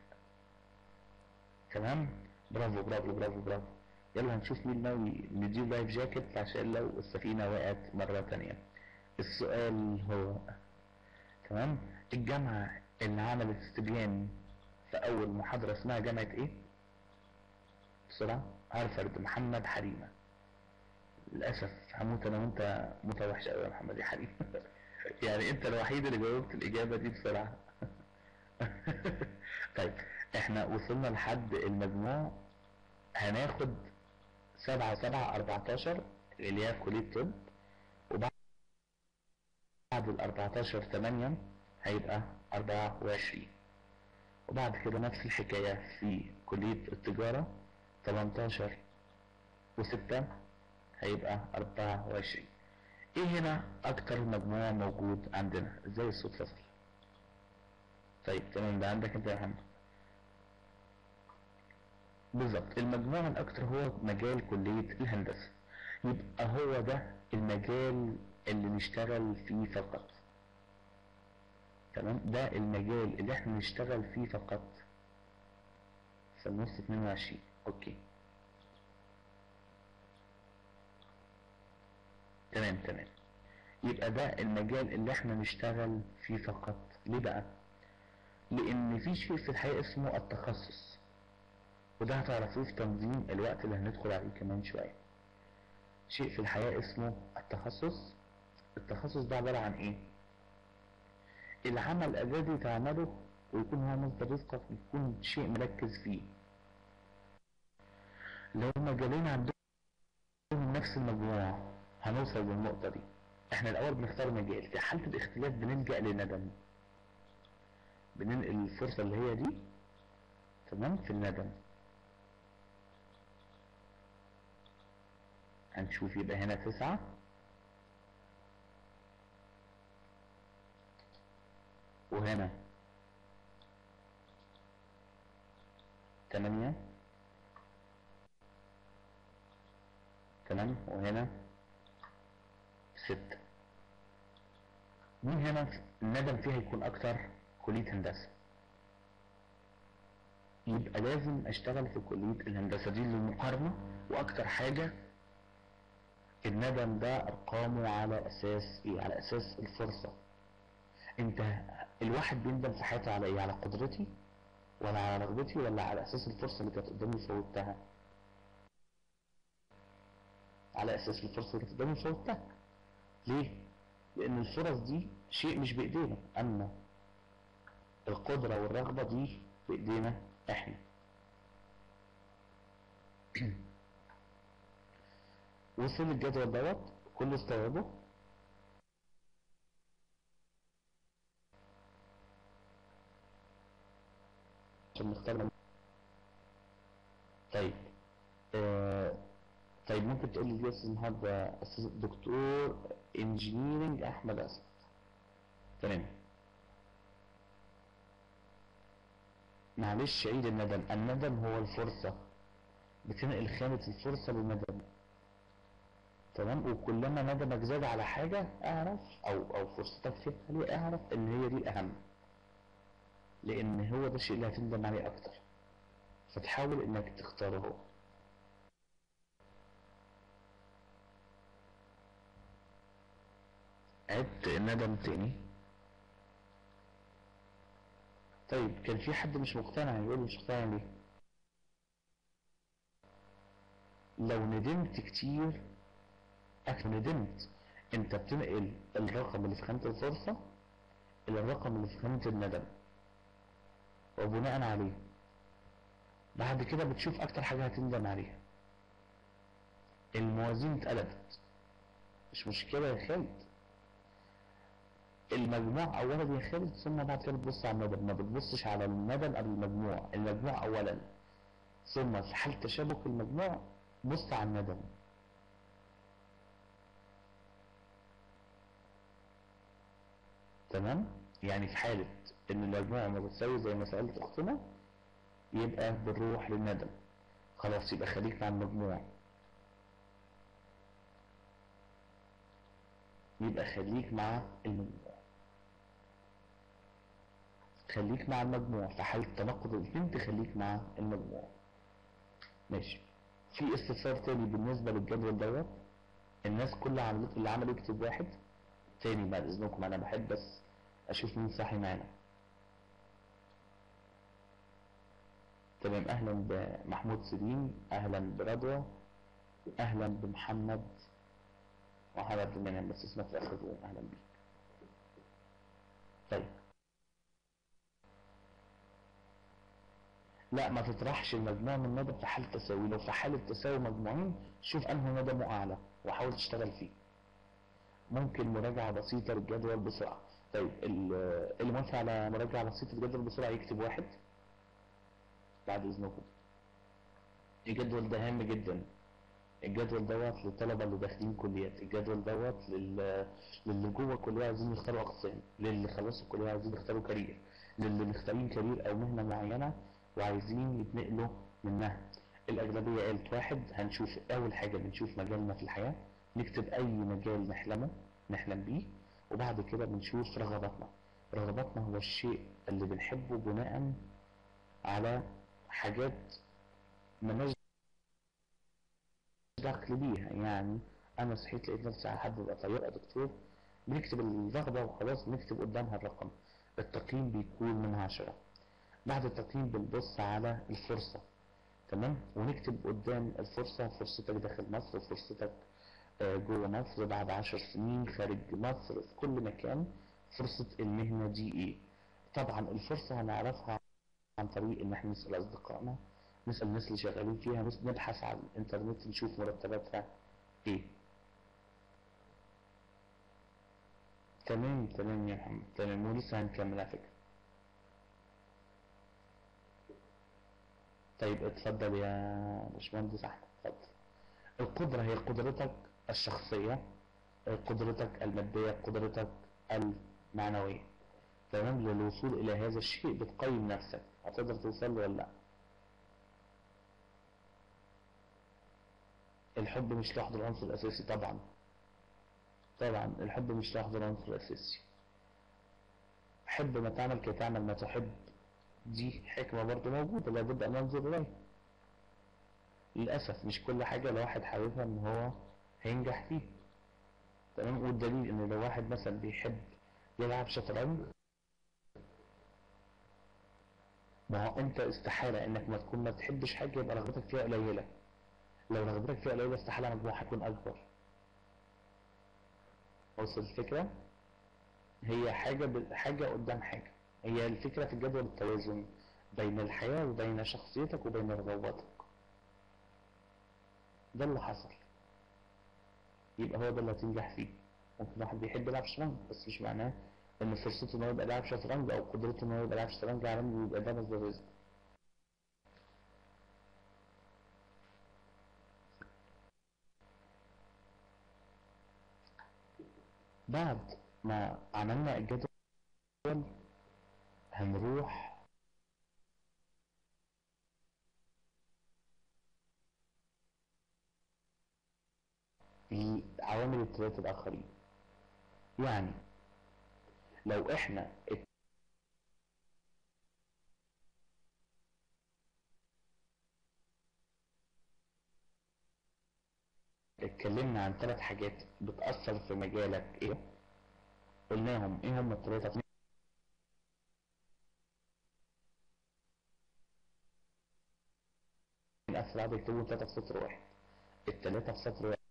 تمام، برافو برافو برافو برافو. يلا هنشوف مين ناوي نديله لايف جاكيت عشان لو السفينة وقعت مرة تانية. السؤال هو، تمام، الجامعة اللي عملت استبيان في أول محاضرة اسمها جامعة إيه؟ بسرعة، هارفارد، محمد حريمة. للأسف هموت أنا وأنت موتة وحشة أوي يا محمد يا حريمة. يعني أنت الوحيد اللي جاوبت الإجابة دي بسرعة. طيب إحنا وصلنا لحد المجموع، هناخد سبعة سبعة أربعتاشر اللي هي في كلية طب، وبعد الأربعتاشر تمانية هيبقى أربعة وعشرين، وبعد كده نفس الحكاية في كلية التجارة تمنتاشر وستة هيبقى أربعة وعشرين. ايه هنا اكتر مجموع موجود عندنا؟ ازاي الصوت فصل؟ طيب تمام، ده عندك انت يا محمد. بالظبط، المجموع الاكتر هو مجال كلية الهندسة، يبقى هو ده المجال اللي نشتغل فيه فقط. تمام، ده المجال اللي احنا نشتغل فيه فقط. في النص اتنين وعشرين. اوكي، تمام تمام. يبقى ده المجال اللي احنا نشتغل فيه فقط. ليه بقى؟ لان في شيء في الحقيقة اسمه التخصص، وده هتعرفوه في تنظيم الوقت اللي هندخل عليه كمان شوية. شيء في الحياة اسمه التخصص. التخصص ده عبارة عن ايه؟ العمل الذي تعمله ويكون هو مصدر رزقك، يكون شيء مركز فيه. لو مجالين عندهم نفس المجموع هنوصل للنقطة دي. احنا الاول بنختار مجال، في حالة الاختلاف بنلجأ لندم، بننقل الفرصة اللي هي دي تمام في الندم. هنشوف يبقى هنا تسعة وهنا تمانية تمام وهنا ستة. مين هنا الندم فيها يكون اكتر؟ كلية هندسة. يبقى لازم اشتغل في كلية الهندسة دي للمقارنة. واكتر حاجة الندم ده ارقامه على اساس ايه؟ على اساس الفرصة. انت الواحد بيندم في حياته على ايه؟ على قدرتي ولا على رغبتي ولا على اساس الفرصة اللي كانت قدامي فوتها؟ على اساس الفرصة اللي كانت قدامي فوتها. ليه؟ لان الفرص دي شيء مش بايدينا، اما القدرة والرغبة دي بايدينا احنا. وصل الجدول دوت كله استوعبه؟ عشان نختار. طيب آه طيب ممكن تقول لي يا النهارده استاذ الدكتور انجينيرنج احمد اسد. تمام. معلش عيد الندم. الندم هو الفرصة، بتنقل خانة الفرصة للندم. تمام. وكلما ندمك زاد على حاجة اعرف او او فرصتك فيها عالية، اعرف ان هي دي الاهم، لان هو ده الشيء اللي هتندم عليه اكتر، فتحاول انك تختاره هو. عدت الندم تاني. طيب كان في حد مش مقتنع يقول مش مقتنع ليه؟ لو ندمت كتير اكتر ندمت، انت بتنقل الرقم اللي في خانة الفرصة الى الرقم اللي في خانة الندم، وبناء عليه بعد كده بتشوف اكتر حاجة هتندم عليها. الموازين اتقلبت، مش مشكلة يا خالد. المجموع اولا يا خالد، ثم بعد كده بتبص على الندم. ما بتبصش على الندم قبل المجموع، المجموع اولا ثم في حالة تشابك المجموع بص على الندم. تمام. يعني في حالة ان المجموع ما بتساوي زي ما سألت اختنا يبقى بنروح للندم. خلاص يبقى خليك مع المجموع، يبقى خليك مع المجموع خليك مع المجموع في حالة تناقض الاثنين تخليك مع المجموع. ماشي. في استفسار تاني بالنسبة للجدول دوت. الناس كل عملت اللي عمل يكتب واحد تاني بعد اذنكم، انا بحب بس اشوف مين صاحي معانا. تمام. اهلا بمحمود سليم، اهلا برضوى، اهلا بمحمد وحضرت المنام بس اسمك في اخر الروم. اهلا بيك. طيب لا ما تطرحش المجموع من ندم في حالة تساوي. لو في حالة تساوي مجموعين شوف انه ندمه اعلى وحاول تشتغل فيه. ممكن مراجعة بسيطة للجدول بسرعة. طيب اللي موافق على مراجعة بسيطة للجدول بسرعة يكتب واحد بعد اذنكم. الجدول ده هام جدا. الجدول دوت للطلبة اللي داخلين كليات، الجدول دوت لل... للي جوه الكلية عايزين يختاروا اقسام، للي خلصوا الكلية عايزين يختاروا كارير، للي مختارين كارير او مهنة معينة وعايزين يتنقلوا منها. الاغلبية قالت واحد. هنشوف اول حاجة بنشوف مجالنا في الحياة، نكتب اي مجال نحلمه نحلم بيه، وبعد كده بنشوف رغباتنا. رغباتنا هو الشيء اللي بنحبه بناء على حاجات مالناش دخل بيها. يعني انا صحيت لقيت نفسي حابب ابقى طيار أو دكتور، بنكتب الرغبة وخلاص، بنكتب قدامها الرقم. التقييم بيكون من عشرة. بعد التقييم بنبص على الفرصة، تمام، ونكتب قدام الفرصة: فرصتك داخل مصر، فرصتك آه، جوه مصر، بعد عشر سنين خارج مصر، في كل مكان فرصة المهنة دي ايه. طبعا الفرصة هنعرفها عن طريق ان احنا نسأل اصدقائنا، نسأل الناس اللي شغالين فيها، نس- نبحث على الانترنت نشوف مرتباتها ايه. تمام تمام يا محمد، تمام، ولسه هنكمل على فكرة. طيب اتفضل يا باشمهندس احمد، اتفضل. القدرة هي قدرتك الشخصية، قدرتك المادية، قدرتك المعنوية، تمام. للوصول إلى هذا الشيء بتقيم نفسك، هتقدر توصل له ولا لأ. الحب مش لوحده العنصر الأساسي، طبعا طبعا الحب مش لوحده العنصر الأساسي. حب ما تعمل كي تعمل ما تحب، دي حكمة برضه موجودة لابد أن ننظر إليها. للأسف مش كل حاجة لو واحد حاببها إن هو هينجح فيه، تمام. والدليل إن لو واحد مثلا بيحب يلعب شطرنج، ما هو أنت استحالة إنك ما تكون ما تحبش حاجة يبقى رغبتك فيها قليلة. لو رغبتك فيها قليلة استحالة مجموعها هيكون أكبر. وصل الفكرة؟ هي حاجة ب... حاجة قدام حاجة. هي الفكرة في جدول التوازن بين الحياة وبين شخصيتك وبين رغباتك. ده اللي حصل، يبقى هو ده اللي هتنجح فيه. ممكن واحد بيحب يلعب شطرنج، بس مش معناه ان فرصته ان هو يبقى لاعب شطرنج او قدرته ان هو يبقى لاعب شطرنج عالمي يبقى ده مصدر رزق. بعد ما عملنا الجدول هنروح لعوامل الثلاثة الآخرين. يعني لو احنا اتكلمنا عن ثلاث حاجات بتأثر في مجالك ايه، قلناهم ايه هم الثلاثة. من أسرع بيكتبوا ثلاثة في سطر واحد، الثلاثة في سطر واحد.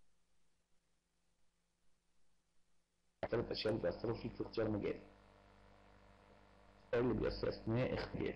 ثلاث أشياء اللي بيأثروا فيك في اختيار مجال، اللي بيأثر أثناء اختيار.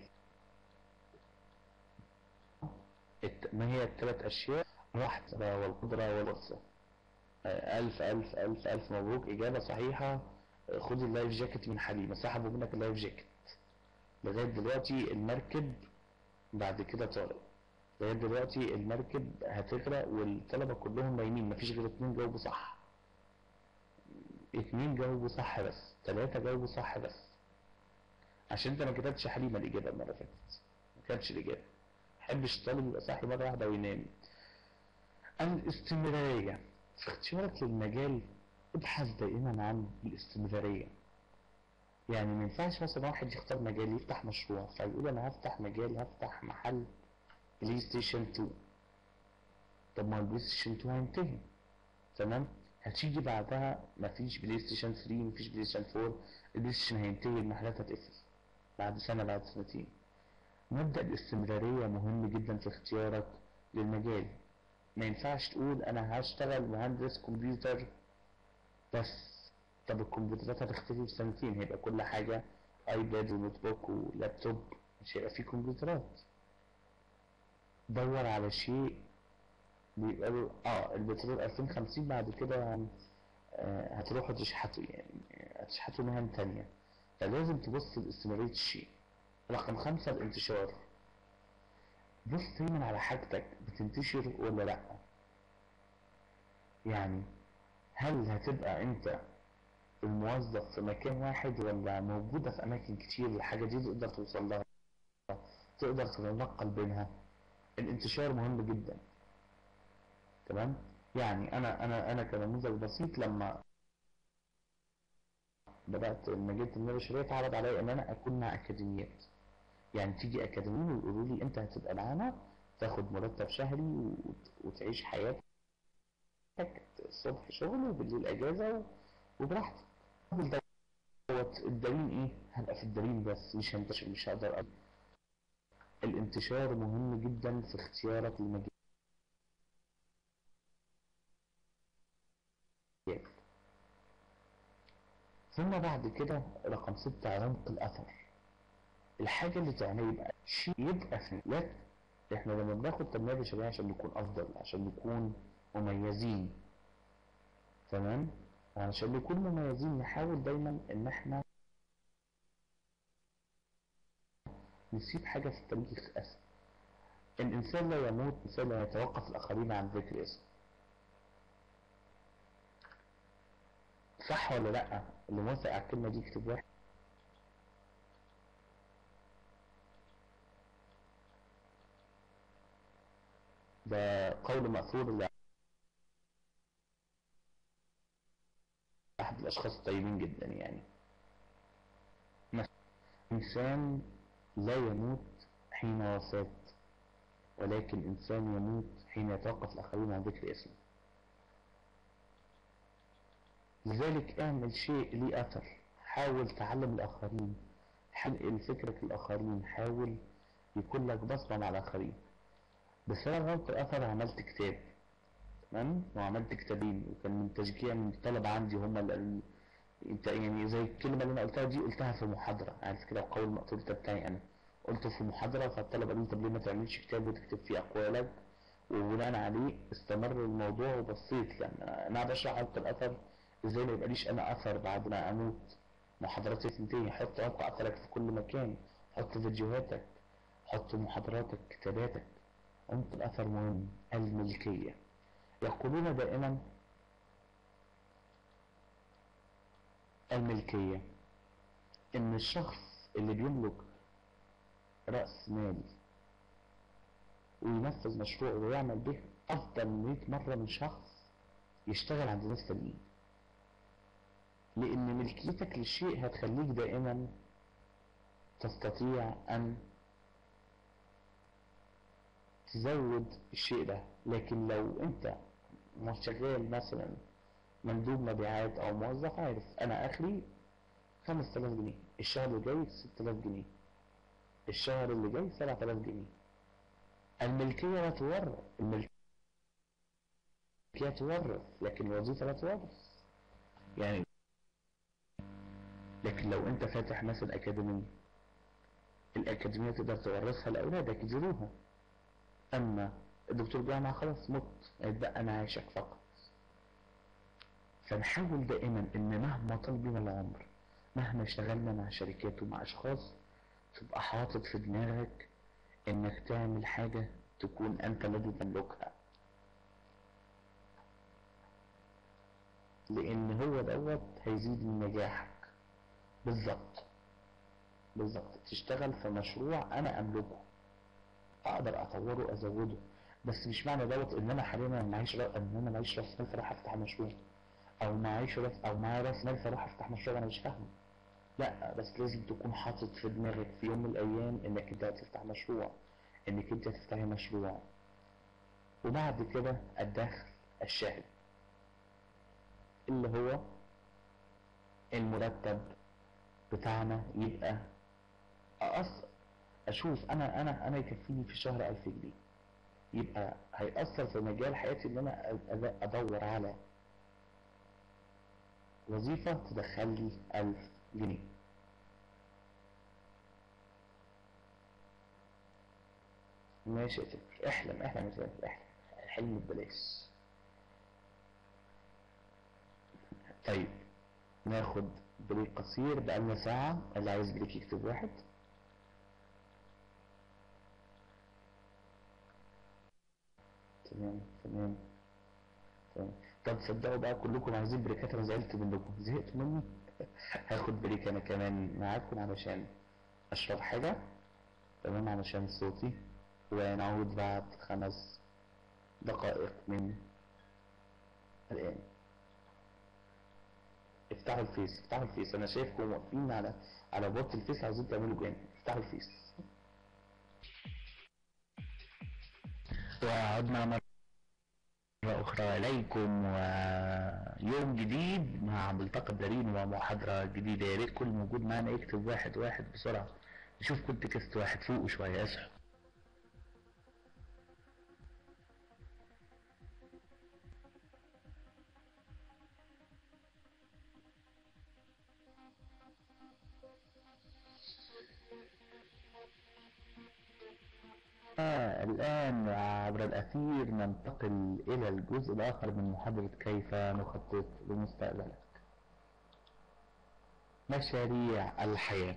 الت- ما هي الثلاث أشياء؟ الرحمة والقدرة والوصف. آه، ألف ألف ألف ألف مبروك، إجابة صحيحة. آه، خد اللايف جاكيت من حليمة، سحبوا منك اللايف جاكيت. لغاية دلوقتي المركب بعد كده طارق. لغاية دلوقتي المركب هتغرق والطلبة كلهم نايمين، مفيش غير اتنين جاوبوا صح. اتنين جاوبوا صح بس، تلاتة جاوبوا صح بس. عشان انت ما كتبتش حليمة الإجابة المرة اللي فاتت، ما كانتش الإجابة. محبش الطالب يبقى صاحي مرة واحدة وينام. الاستمرارية في اختيارك للمجال، ابحث دائما عن الاستمرارية. يعني ما ينفعش مثلا واحد يختار مجال يفتح مشروع فيقول انا هفتح مجال، هفتح محل بلاي ستيشن اتنين. طب ما البلاي ستيشن اتنين هينتهي، تمام، هتيجي بعدها مفيش بلاي ستيشن تلاتة، مفيش بلاي ستيشن اربعة، البلاي ستيشن هينتهي، المحلات هتقفل بعد سنة بعد سنتين. مبدأ الاستمرارية مهم جدا في اختيارك للمجال. ما ينفعش تقول انا هشتغل مهندس كمبيوتر بس. طب الكمبيوترات هتختفي في سنتين، هيبقى كل حاجة ايباد ونوت بوك ولابتوب، مش هيبقى فيه كمبيوترات. دور على شيء بيبقى له اه البترول ألفين وخمسين بعد كده آه هتروحوا تشحتوا، يعني هتشحتوا مهن تانية، فلازم تبص لاستمرارية الشيء. رقم خمسة الانتشار. بص دايما على حاجتك بتنتشر ولا لأ. يعني هل هتبقى انت الموظف في مكان واحد ولا موجودة في أماكن كتير، الحاجة دي تقدر توصل لها، تقدر تتنقل بينها. الانتشار مهم جدا، تمام. يعني أنا أنا أنا كنموذج بسيط، لما بدأت مجال التنمية البشرية اتعرض عليا إن أنا أكون مع أكاديميات. يعني تيجي أكاديميين ويقولوا لي أنت هتبقى معانا، تاخد مرتب شهري وت- وتعيش حياتك الصبح شغل وبالليل اجازه وبراحتك. دوت الدليل ايه؟ هبقى في الدليل بس مش هنتشر، مش هقدر أبقى. الانتشار مهم جدا في اختيارك للمجال. ثم بعد كده رقم ستة عمق الأثر. الحاجة اللي تعمل يبقى شيء يبقى في لا. احنا لما بناخد تنمية بشرية عشان نكون أفضل، عشان نكون مميزين، تمام؟ وعشان نكون مميزين نحاول دايما إن احنا نسيب حاجة في التاريخ أسف. الإنسان لا يموت، الإنسان لا يتوقف الآخرين عن ذكر اسمه. صح ولا لأ؟ اللي موافق على الكلمة دي يكتب واحد. ده قول مأثور لأحد الأشخاص الطيبين جدا يعني. إنسان لا يموت حين وفاة، ولكن إنسان يموت حين يتوقف الآخرين عن ذكر اسمه. لذلك اعمل شيء ليه أثر، حاول تعلم الآخرين، حاول فكرك الآخرين، حاول يكون لك بصمة مع الآخرين. بسبب عمق الأثر عملت كتاب، تمام، وعملت كتابين، وكان من تشجيع من الطلبة عندي هم اللي انت يعني زي الكلمة اللي انا قلتها دي قلتها في محاضرة، عارف كده، قول مقتول بتاعي انا قلته في محاضرة، فالطلبة قالوا لي طب ليه ما تعملش كتاب وتكتب فيه أقوالك، وبناء عليه استمر الموضوع. وبصيت لما انا بشرح عمق الأثر ازاي ما يبقاليش انا أثر بعد ما اموت. محاضراتي تنتهي، حط عمق أثرك في كل مكان، حط فيديوهاتك، حط محاضراتك، كتاباتك. عمق الأثر مهم. الملكية، يقولون دائما الملكية ان الشخص اللي بيملك رأس مال وينفذ مشروع ويعمل به افضل مئة مرة من شخص يشتغل عند ناس تانيين. لان ملكيتك للشيء هتخليك دائما تستطيع ان تزود الشيء ده. لكن لو انت مش شغال مثلا مندوب مبيعات او موظف، عارف انا اخري خمس تلاف جنيه، الشهر اللي جاي ست تلاف جنيه، الشهر اللي جاي سبع تلاف جنيه. الملكية لا تورث، الملكية تورث لكن الوظيفة لا تورث يعني. لكن لو انت فاتح مثلا اكاديمية، الاكاديمية تقدر تورثها لاولادك يديروها. اما الدكتور جامعة خلاص مت، هيتبقى معاشك فقط. فنحاول دائما ان مهما طال بنا العمر، مهما اشتغلنا مع شركات ومع اشخاص، تبقى حاطط في دماغك انك تعمل حاجة تكون انت الذي تملكها. لان هو دوت هيزيد من نجاحك. بالظبط بالظبط تشتغل في مشروع انا املكه، اقدر اطوره ازوده، بس مش معنى دوت ان انا حاليا معيش رأ... ان انا معيش راس مال فراح افتح مشروع، او معيش راس او معايا راس مال فراح افتح مشروع انا مش فاهمه. لا، بس لازم تكون حاطط في دماغك في يوم من الايام انك انت هتفتح مشروع، انك انت هتفتحي مشروع. وبعد كده الدخل الشهري اللي هو المرتب بتاعنا يبقى أقص. اشوف انا انا انا يكفيني في الشهر ألف جنيه، يبقى هيأثر في مجال حياتي ان انا ادور على وظيفة تدخل لي ألف جنيه. ماشي يا فكر، احلم احلم يا فكر، احلم، حلم ببلاش. طيب ناخد بريك قصير بقالنا ساعة، اللي عايز بريك يكتب واحد. تمام تمام تمام. طب صدقوا بقى كلكم عايزين بريكات، انا زعلت منكم، زهقت مني. هاخد بريك انا كمان معاكم علشان اشرب حاجة، تمام، علشان صوتي، ونعود بعد خمس دقائق من الآن. افتحوا الفيس، افتحوا الفيس، انا شايفكم واقفين على على بوت الفيس عايزين تعملوا جيم. افتحوا الفيس. وعدنا مرة أخرى إليكم، ويوم جديد مع ملتقى دارين ومحاضرة جديدة. يا ريت كل موجود معانا يكتب واحد واحد بسرعة، نشوف كنت تكست واحد فوق شوية. اصحوا. آه الآن عبر الأثير ننتقل إلى الجزء الآخر من محاضرة كيف نخطط لمستقبلك. مشاريع الحياة.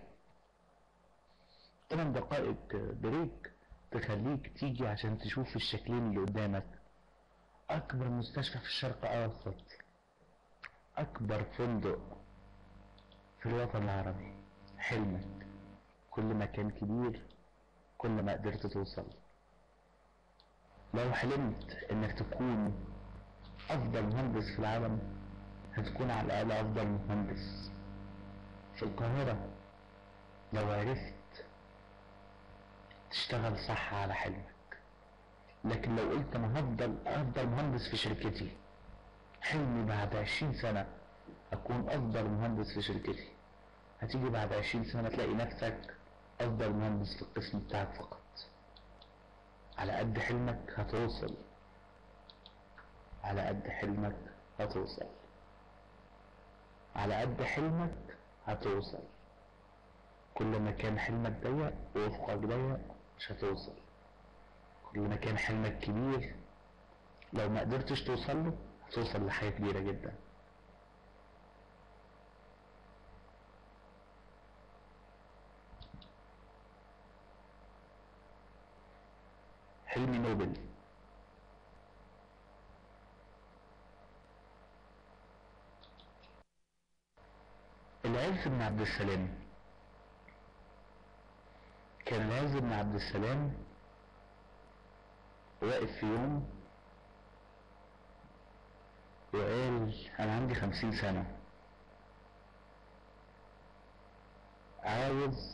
ثمان دقائق بريك تخليك تيجي عشان تشوف الشكلين اللي قدامك. أكبر مستشفى في الشرق الأوسط، أكبر فندق في الوطن العربي. حلمك كل ما كان كبير كل ما قدرت توصل. لو حلمت انك تكون افضل مهندس في العالم، هتكون على الاقل افضل مهندس في القاهرة. لو عرفت تشتغل صح على حلمك. لكن لو قلت انا هفضل افضل مهندس في شركتي، حلمي بعد عشرين سنة اكون افضل مهندس في شركتي، هتيجي بعد عشرين سنة تلاقي نفسك افضل مهندس في القسم بتاعك فقط. على قد حلمك هتوصل، على قد حلمك هتوصل، على قد حلمك هتوصل. كل ما كان حلمك ضيق وافقك ضيق مش هتوصل. كل ما كان حلمك كبير لو ما قدرتش توصل له هتوصل لحاجة كبيرة جدا. حلمي نوبل. العز بن عبد السلام. كان العز بن عبد السلام واقف في يوم وقال انا عندي خمسين سنة، عاوز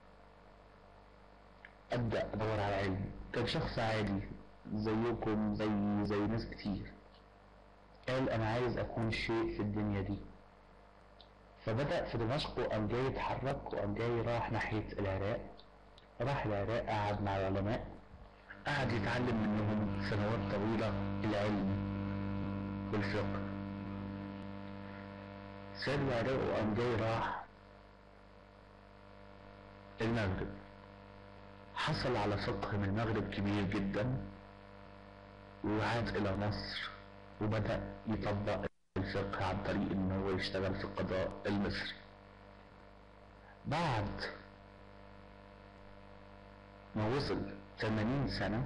ابدأ ادور على علم. كان شخص عادي زيكم زي زي ناس كتير. قال انا عايز اكون شيء في الدنيا دي. فبدأ في دمشق وقام جاي يتحرك وقام جاي راح ناحية العراق. راح العراق قعد مع العلماء، قعد يتعلم منهم سنوات طويلة العلم والفقه. ساب العراق وقام جاي راح المغرب، حصل على فقه من المغرب كبير جدا، وعاد الى مصر وبدأ يطبق الفقه عن طريق ان هو يشتغل في القضاء المصري. بعد ما وصل ثمانين سنة،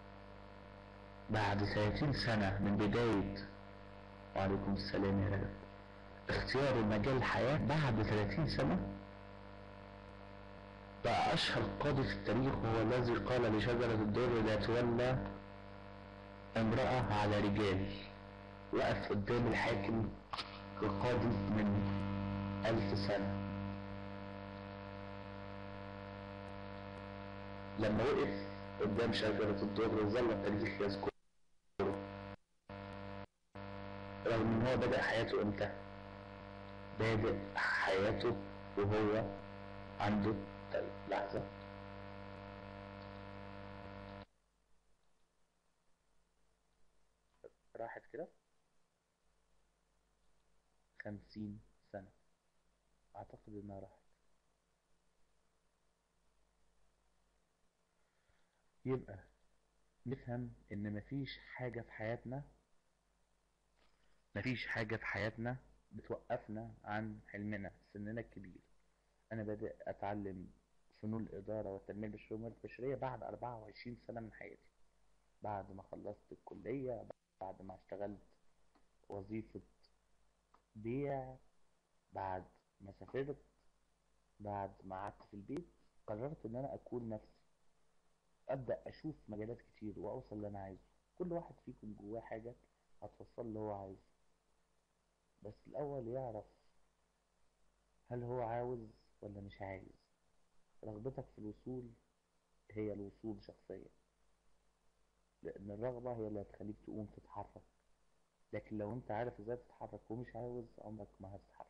بعد ثلاثين سنة من بداية وعليكم السلام يا رجل اختيار المجال الحياة، بعد ثلاثين سنة بقى أشهر قاضي في التاريخ، وهو الذي قال لشجرة الدر لا تولى امرأة على رجال. وقف قدام الحاكم القاضي من ألف سنة. لما وقف قدام شجرة الدر ظل التاريخ يذكره، رغم ان هو بدأ حياته امتى؟ بادئ حياته وهو عنده لحظة راحت كده خمسين سنة، اعتقد انها راحت. يبقى نفهم ان مفيش حاجة في حياتنا مفيش حاجة في حياتنا بتوقفنا عن حلمنا. سننا الكبير. انا بادئ اتعلم فنون الادارة والتنمية البشرية بعد اربعة وعشرين سنة من حياتي، بعد ما خلصت الكلية، بعد ما اشتغلت وظيفة بيع، بعد ما سافرت، بعد ما قعدت في البيت. قررت ان انا اكون نفسي، ابدا اشوف مجالات كتير واوصل اللي انا عايزه. كل واحد فيكم جواه حاجه هتوصل اللي هو عايزه، بس الاول يعرف هل هو عاوز ولا مش عايز. رغبتك في الوصول هي الوصول شخصيا، لان الرغبه هي اللي هتخليك تقوم تتحرك. لكن لو انت عارف ازاي تتحرك ومش عاوز، عمرك ما هتتحرك.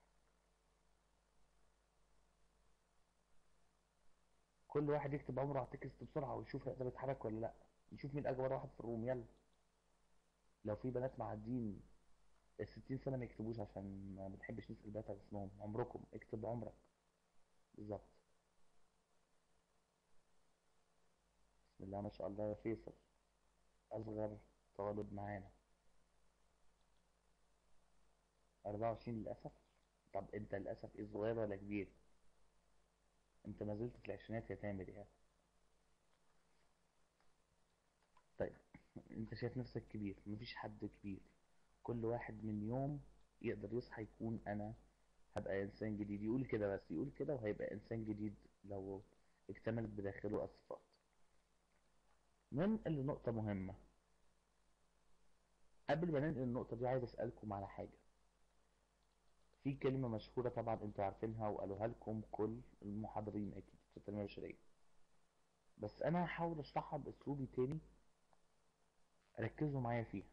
كل واحد يكتب عمره على التكست بسرعة ويشوف يقدر يتحرك ولا لا، يشوف مين اكبر واحد في الروم. يلا، لو في بنات معدين الستين سنة ما يكتبوش، عشان ما بنحبش نسأل بنات على اسمهم. عمركم، اكتب عمرك. بالظبط. بسم الله ما شاء الله يا فيصل، اصغر طالب معانا. أربعة وعشرين للاسف. طب انت للاسف ايه، صغير ولا كبير؟ انت ما زلت في العشرينات يا تامر يعني. طيب، انت شايف نفسك كبير؟ مفيش حد كبير. كل واحد من يوم يقدر يصحى يكون انا هبقى انسان جديد. يقول كده بس، يقول كده وهيبقى انسان جديد لو اكتملت بداخله الصفات. ننقل لنقطة مهمة. قبل ما ننقل النقطة دي عايز اسألكم على حاجة. في كلمة مشهورة طبعا انتوا عارفينها وقالوها لكم كل المحاضرين اكيد في التنمية البشرية، بس انا هحاول اشرحها باسلوبي تاني، ركزوا معايا فيها.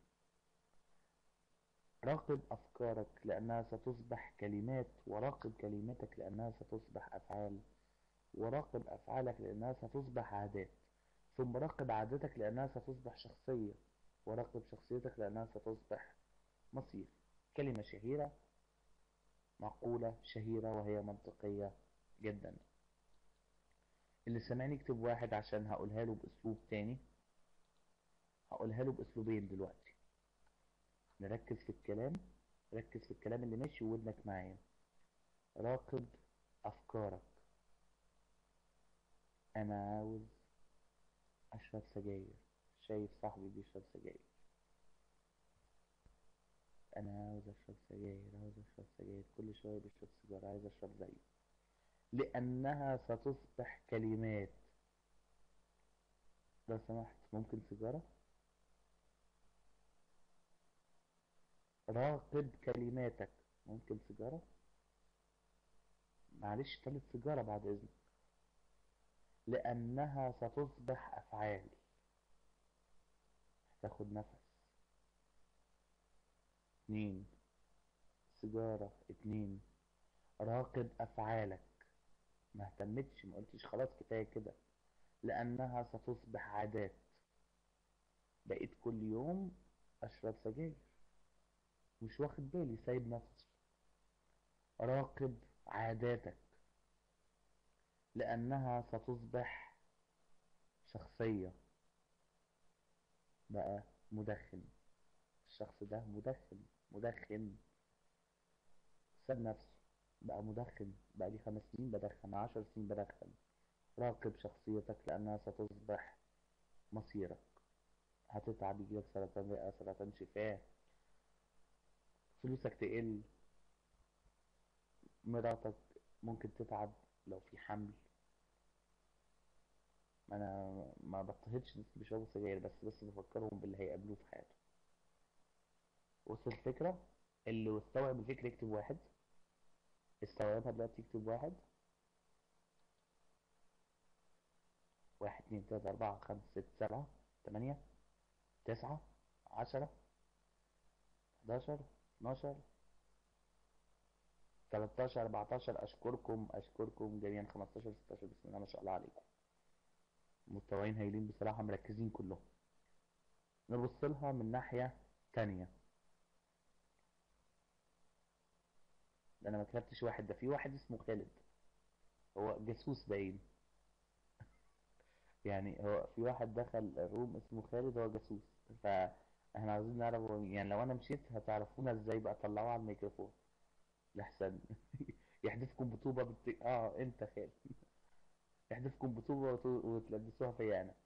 راقب افكارك لانها ستصبح كلمات، وراقب كلماتك لانها ستصبح افعال، وراقب افعالك لانها ستصبح عادات، ثم راقب عاداتك لانها ستصبح شخصية، وراقب شخصيتك لانها ستصبح مصير. كلمة شهيرة، مقولة شهيرة وهي منطقية جدا. اللي سمعني يكتب واحد عشان هقولها له باسلوب تاني. هقولها له باسلوبين دلوقتي. نركز في الكلام، ركز في الكلام اللي ماشي وودنك معايا. راقب افكارك. انا عاوز اشرب سجاير. شايف صاحبي بيشرب سجاير. انا عاوز اشرب سجاير، عاوز اشرب سجاير، كل شويه بيشرب سيجاره، عايز اشرب زيه. لانها ستصبح كلمات. لو سمحت ممكن سيجاره؟ راقب كلماتك. ممكن سيجاره؟ معلش، تالت سيجاره بعد اذنك. لانها ستصبح افعال. تاخد نفس. اتنين. سيجاره. اتنين. راقب افعالك. ما اهتمتش، ما قلتش خلاص كفايه كده. لانها ستصبح عادات. بقيت كل يوم اشرب سجاير، مش واخد بالي، سايب نفسي. راقب عاداتك. لانها ستصبح شخصية. بقى مدخن. الشخص ده مدخن. مدخن. ساب نفسه، بقى مدخن. بقى لي خمس سنين بدخن، عشر سنين بدخن. راقب شخصيتك لانها ستصبح مصيرك. هتتعب، يجيلك سرطان رئة، سرطان شفاه، فلوسك تقل، مراتك ممكن تتعب لو في حمل. انا ما بضطهدش الناس اللي بيشربوا سجاير، بس بس بفكرهم باللي هيقابلوه في حياتهم. وصل الفكرة؟ اللي استوعب الفكرة يكتب واحد. استوعبها دلوقتي يكتب واحد. واحد اتنين تلاتة أربعة خمسة ستة سبعة تمانية تسعة عشرة حداشر اتناشر تلاتاشر أربعتاشر. أشكركم أشكركم جميعا. خمستاشر ستاشر. بسم الله ما شاء الله عليكم. مستوعين هايلين بصراحة، مركزين كلهم. نبص لها من ناحية تانية. ده أنا ما كتبتش واحد، ده في واحد اسمه خالد. هو جاسوس باين. يعني هو في واحد دخل الروم اسمه خالد، هو جاسوس. فاحنا عاوزين نعرف هو مين. يعني لو انا مشيت هتعرفونا ازاي بقى؟ طلعوه على الميكروفون لحسن يحدفكم بطوبة بت... اه انت خالد. يحدفكم بطوبة وت... وتلبسوها فيا انا.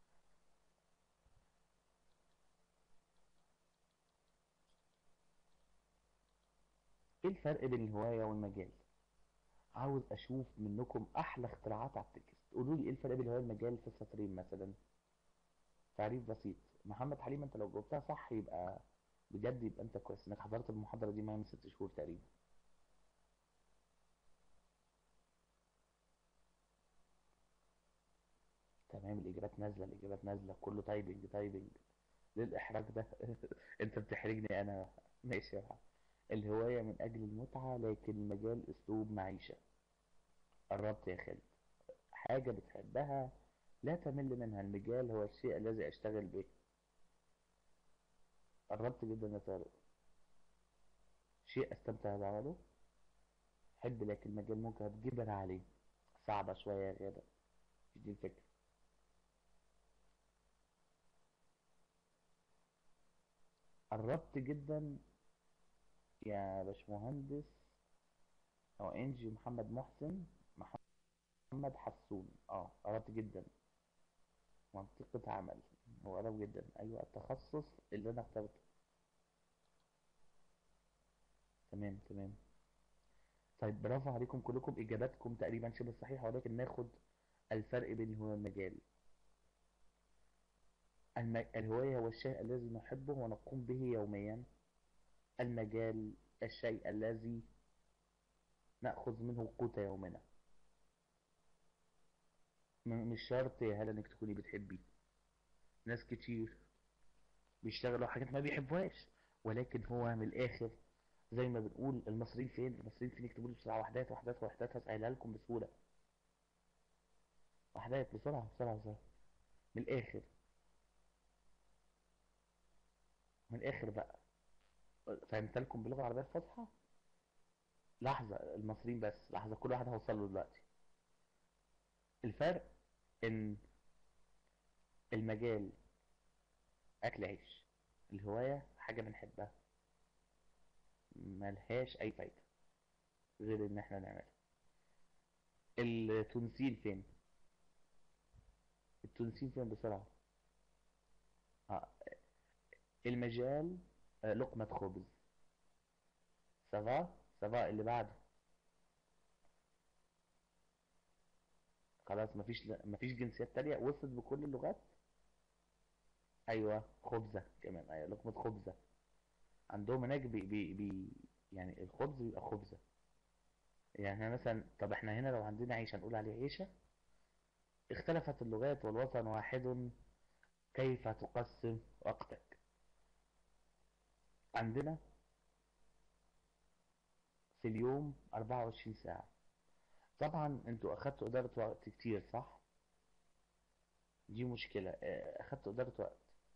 ايه الفرق بين الهواية والمجال؟ عاوز اشوف منكم احلى اختراعات على التكست. قولوا لي ايه الفرق بين الهواية والمجال في سطرين مثلا. تعريف بسيط. محمد حليم، انت لو جاوبتها صح يبقى بجد، يبقى انت كويس انك حضرت المحاضرة دي معايا من ست شهور تقريبا. تمام، الإجابات نازلة، الإجابات نازلة، كله تايبنج تايبنج. ليه الإحراج ده؟ أنت بتحرجني أنا. ماشي يا محمد. الهواية من أجل المتعة، لكن المجال أسلوب معيشة. قربت يا خالد. حاجة بتحبها لا تمل منها. المجال هو الشيء الذي أشتغل به. قربت جدا يا طارق. شيء أستمتع بعمله. حب، لكن المجال ممكن أتجبر عليه. صعبة شوية يا غادة. مش دي الفكرة. قربت جدا يا باشمهندس. أو إنجي محمد محسن. محمد حسون. اه قربت جدا. منطقة عمل. هو قرب جدا. أيوة التخصص اللي أنا اخترته. تمام تمام. طيب برافو عليكم كلكم، إجاباتكم تقريبا شبه صحيحة، ولكن ناخد الفرق بين الهواية والمجال. الم... الهواية هو الشيء الذي نحبه ونقوم به يوميا. المجال الشيء الذي نأخذ منه قوت يومنا. م... مش شرط يا هلا انك تكوني بتحبي. ناس كتير بيشتغلوا حاجات ما بيحبوهاش، ولكن هو من الآخر زي ما بنقول، المصريين فين المصريين فين يكتبوا لي بسرعة وحدات وحدات وحدات، هسهلها لكم بسهولة. وحدات بسرعة بسرعة بسرعة. من الآخر. من الآخر بقى. فهمت لكم باللغة العربية الفصحى. لحظة المصريين بس، لحظة كل واحد هوصل له دلوقتي. الفرق ان المجال اكل عيش، الهواية حاجة بنحبها ملهاش اي فايدة غير ان احنا نعملها. التونسيين فين؟ التونسيين فين بسرعة؟ ها. المجال آه، لقمة خبز. سافا. سافا اللي بعده. خلاص مفيش مفيش جنسيات تانية وصلت بكل اللغات. ايوه خبزة كمان، ايوه لقمة خبزة. عندهم هناك بي بي بي يعني الخبز بيبقى خبزة. يعني احنا مثلا، طب احنا هنا لو عندنا عيش هنقول عليه عيشة. اختلفت اللغات والوطن واحد. كيف تقسم وقتك؟ عندنا في اليوم أربعة وعشرين ساعة. طبعا انتوا اخدتوا ادارة وقت كتير صح؟ دي مشكلة. اه، اخدتوا ادارة وقت.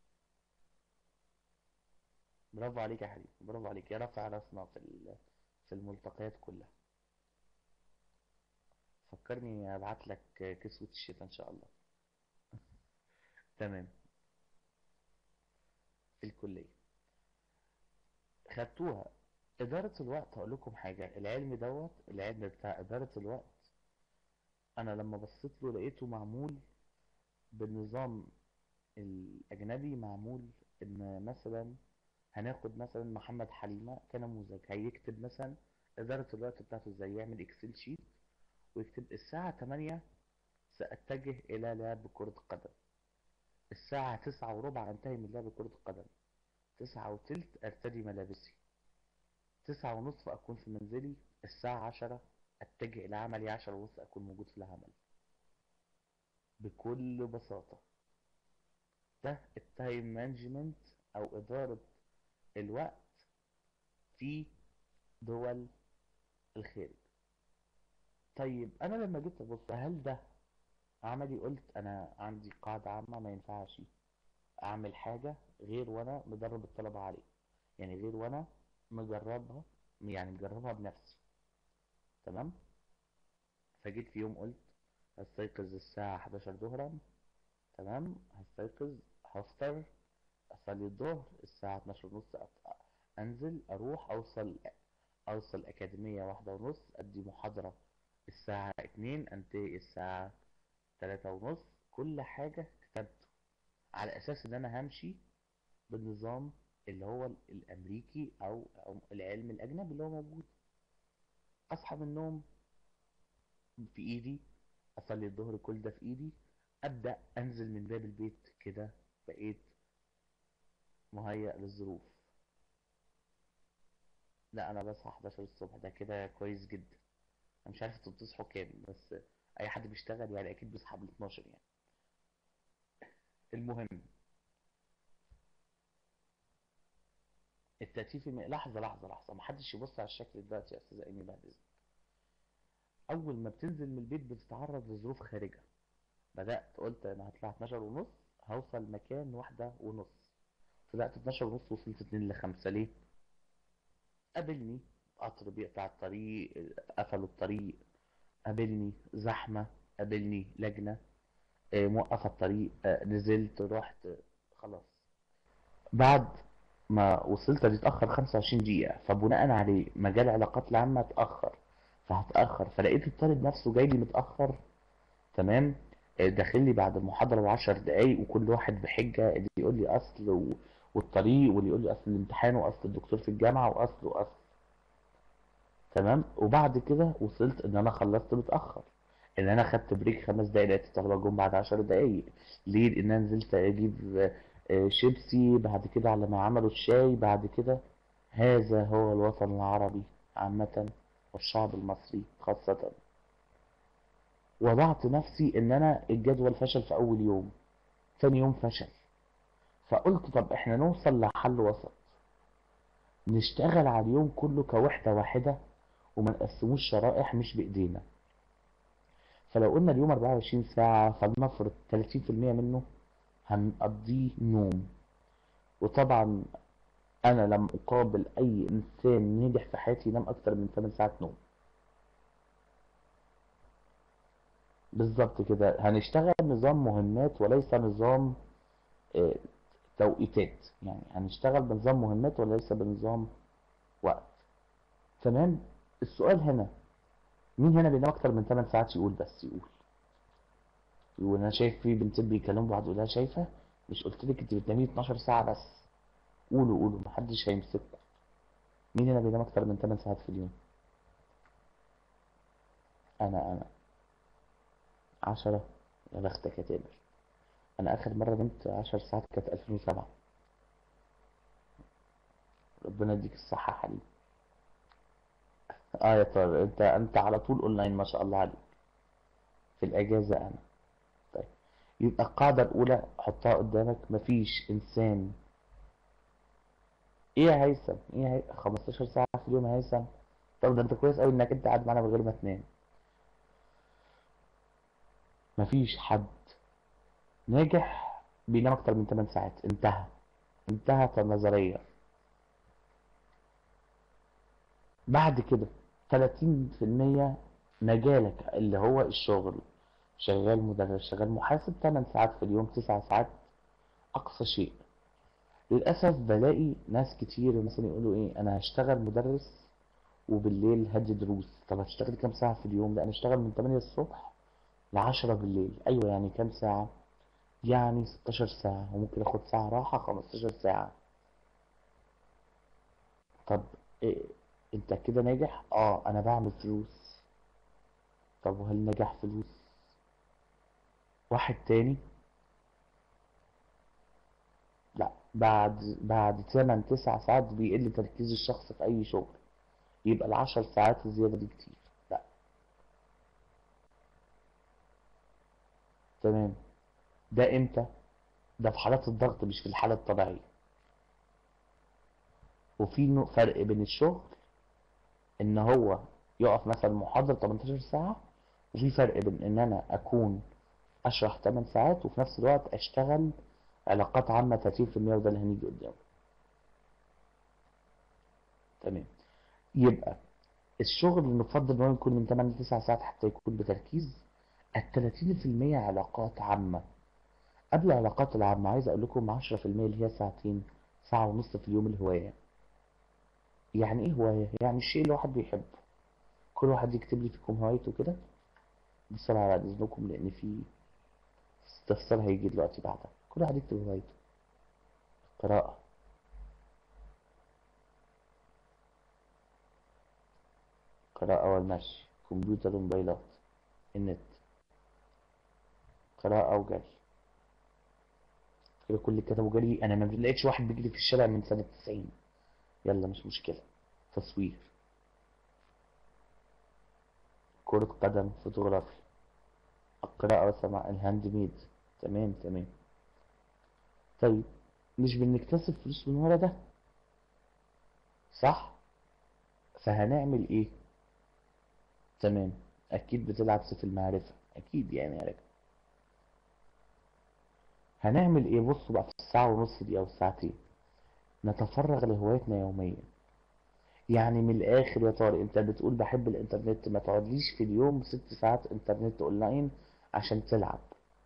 برافو عليك يا حبيبي، برافو عليك يا رفع راسنا في ال- في الملتقيات كلها. فكرني ابعت لك كسوة الشتاء ان شاء الله. تمام. في الكلية خدتوها. إدارة الوقت. هقول لكم حاجة، العلم دوت العلم بتاع إدارة الوقت، أنا لما بصيت له لقيته معمول بالنظام الأجنبي. معمول إن مثلا هناخد مثلا محمد حليمة كنموذج، هيكتب مثلا إدارة الوقت بتاعته إزاي. يعمل إكسل شيت ويكتب الساعة تمانية سأتجه إلى لعب كرة قدم. الساعة تسعة وربع أنتهي من لعب كرة القدم. تسعة وتلت أرتدي ملابسي. تسعة ونصف أكون في منزلي. الساعة عشرة أتجه إلى عملي. عشرة ونصف أكون موجود في العمل. بكل بساطة. ده التايم مانجمنت أو إدارة الوقت في دول الخارج. طيب أنا لما جيت أبص هل ده عملي؟ قلت أنا عندي قاعدة عامة ما ينفعش أعمل حاجة غير وأنا مدرب الطلبة عليه. يعني غير وأنا مجربها، يعني مجربها بنفسي. تمام. فجيت في يوم قلت هستيقظ الساعة حداشر ظهرا. تمام. هستيقظ، هفطر، أصلي الظهر الساعة اتناشر ونص، أط- أنزل أروح أوصل أوصل أكاديمية واحدة ونص، أدي محاضرة الساعة اتنين، أنتهي الساعة تلاتة ونص. كل حاجة كتبته على أساس إن أنا همشي بالنظام اللي هو ال- الأمريكي أو أو العلم الأجنبي اللي هو موجود. أصحى من النوم في إيدي، أصلي الظهر كل ده في إيدي، أبدأ أنزل من باب البيت كده. بقيت مهيأ للظروف. لا انا بصحى حداشر الصبح، ده كده كويس جدا. انا مش عارف انتوا بتصحوا كام، بس اي حد بيشتغل يعني اكيد بيصحى بال اتناشر يعني. المهم، ال تلاتين في المية. لحظه لحظه لحظه، محدش يبص على الشكل دلوقتي يا استاذه ايمي بعد اذنك. اول ما بتنزل من البيت بتتعرض لظروف خارجه. بدات قلت انا هطلع اتناشر ونص، هوصل مكان واحده ونص. طلعت اتناشر ونص، وصلت اتنين لخمسة. ليه؟ قابلني قطر بيقطع الطريق، قفلوا الطريق، قابلني زحمه، قابلني لجنه، آه، موقفه الطريق، آه، نزلت رحت. خلاص. بعد ما وصلت هتتأخر خمسة وعشرين دقيقة، فبناء عليه مجال العلاقات العامة اتأخر، فهتأخر. فلقيت الطالب نفسه جاي لي متأخر. تمام. آه، داخل لي بعد المحاضرة بعشر دقايق، وكل واحد بحجة، اللي يقول لي أصل و... والطريق، واللي يقول لي أصل الامتحان، وأصل الدكتور في الجامعة، وأصل وأصل. تمام. وبعد كده وصلت إن أنا خلصت متأخر، إن أنا خدت بريك خمس دقايق، لقيت الطلبة جم بعد عشر دقايق. ليه؟ لأن أنا نزلت أجيب آه، شيبسي، بعد كده على ما عملوا الشاي، بعد كده. هذا هو الوطن العربي عامة، والشعب المصري خاصة. وضعت نفسي ان انا الجدول فشل في اول يوم، ثاني يوم فشل. فقلت طب احنا نوصل لحل وسط، نشتغل على اليوم كله كوحدة واحدة، وما نقسموش شرائح مش بايدينا. فلو قلنا اليوم اربعة وعشرين ساعة، فلنفرض تلاتين في المية منه هنقضيه نوم. وطبعا انا لم اقابل اي انسان نجح في حياتي ينام اكتر من ثماني ساعات نوم. بالظبط كده. هنشتغل نظام مهمات وليس نظام آه، توقيتات. يعني هنشتغل بنظام مهمات وليس بنظام وقت. تمام. السؤال هنا، مين هنا بينام اكتر من ثماني ساعات؟ يقول بس، يقول. يقول انا شايف في بنتين بيكلموا بعض، يقول لها شايفه، مش قلت لك انت بتنامي اتناشر ساعه بس؟ قولوا قولوا، محدش هيمسككم. مين هنا بينام اكتر من ثماني ساعات في اليوم؟ انا انا. عشرة؟ يا بختك يا تامر. انا اخر مره نمت عشر ساعات كانت الفين وسبعة. ربنا يديك الصحه يا حبيبي. اه يا طارق، انت انت على طول اونلاين ما شاء الله عليك. في الاجازه انا. طيب. يبقى القاعده الاولى حطها قدامك: مفيش انسان. ايه يا هيثم؟ ايه يا هي... خمستاشر ساعه في اليوم يا هيثم؟ طب ده انت كويس قوي انك انت قاعد معانا من غير ما تنام. مفيش حد ناجح بينام اكتر من ثماني ساعات. انتهى. انتهت النظريه. بعد كده تلاتين في المية مجالك اللي هو الشغل، شغال مدرس، شغال محاسب، ثماني ساعات في اليوم، تسع ساعات اقصى شيء. للاسف بلاقي ناس كتير مثلا يقولوا ايه، انا هشتغل مدرس وبالليل هدي دروس. طب هتشتغل كام ساعه في اليوم؟ لا انا اشتغل من تمانية الصبح ل عشرة بالليل. ايوه، يعني كام ساعه؟ يعني ستاشر ساعه، وممكن اخد ساعه راحه، خمستاشر ساعه. طب إيه؟ انت كده ناجح؟ اه انا بعمل فلوس. طب وهل نجح فلوس؟ واحد تاني، لا، بعد بعد تمن تسع ساعات بيقل تركيز الشخص في اي شغل، يبقى العشر ساعات الزياده دي كتير. لا. تمام. ده امتى؟ ده في حالات الضغط مش في الحالة الطبيعية. وفي نوع- فرق بين الشغل ان هو يقف مثلا محاضرة تمنتاشر ساعة، وفي فرق بين ان انا اكون اشرح ثماني ساعات وفي نفس الوقت اشتغل علاقات عامة تلاتين في المية، وده اللي هنيجي قدامه. تمام. يبقى الشغل نفضل ان هو يكون من تمانية ل تسع ساعات حتى يكون بتركيز. ال تلاتين في المية علاقات عامة. قبل العلاقات العامة عايز اقول لكم عشرة في المية اللي هي ساعتين، ساعة ونص في اليوم الهواية. يعني ايه هواية؟ يعني الشيء اللي الواحد بيحبه. كل واحد يكتب لي فيكم هوايته كده بسرعة على إذنكم، لأن في استفسار هيجي دلوقتي بعدها. كل واحد يكتب هوايته. قراءة. قراءة والمشي، كمبيوتر وموبايلات، النت. قراءة وجري. كده كل اللي كتبوا جري. أنا ما لقيتش واحد بيجري في الشارع من سنة تسعين. يلا مش مشكلة. تصوير. كرة قدم، فوتوغرافي. القراءة والسماع، الهاند ميد. تمام تمام. طيب، مش بنكتسب فلوس من ورا ده؟ صح؟ فهنعمل ايه؟ تمام. اكيد بتلعب سيف المعرفة، اكيد يعني عارف. هنعمل ايه؟ بصوا بقى، في الساعة ونص دي او الساعتين نتفرغ لهوايتنا يوميا. يعني من الاخر يا طارق، انت بتقول بحب الانترنت، ما تقعدليش في اليوم ست ساعات انترنت اونلاين عشان تلعب.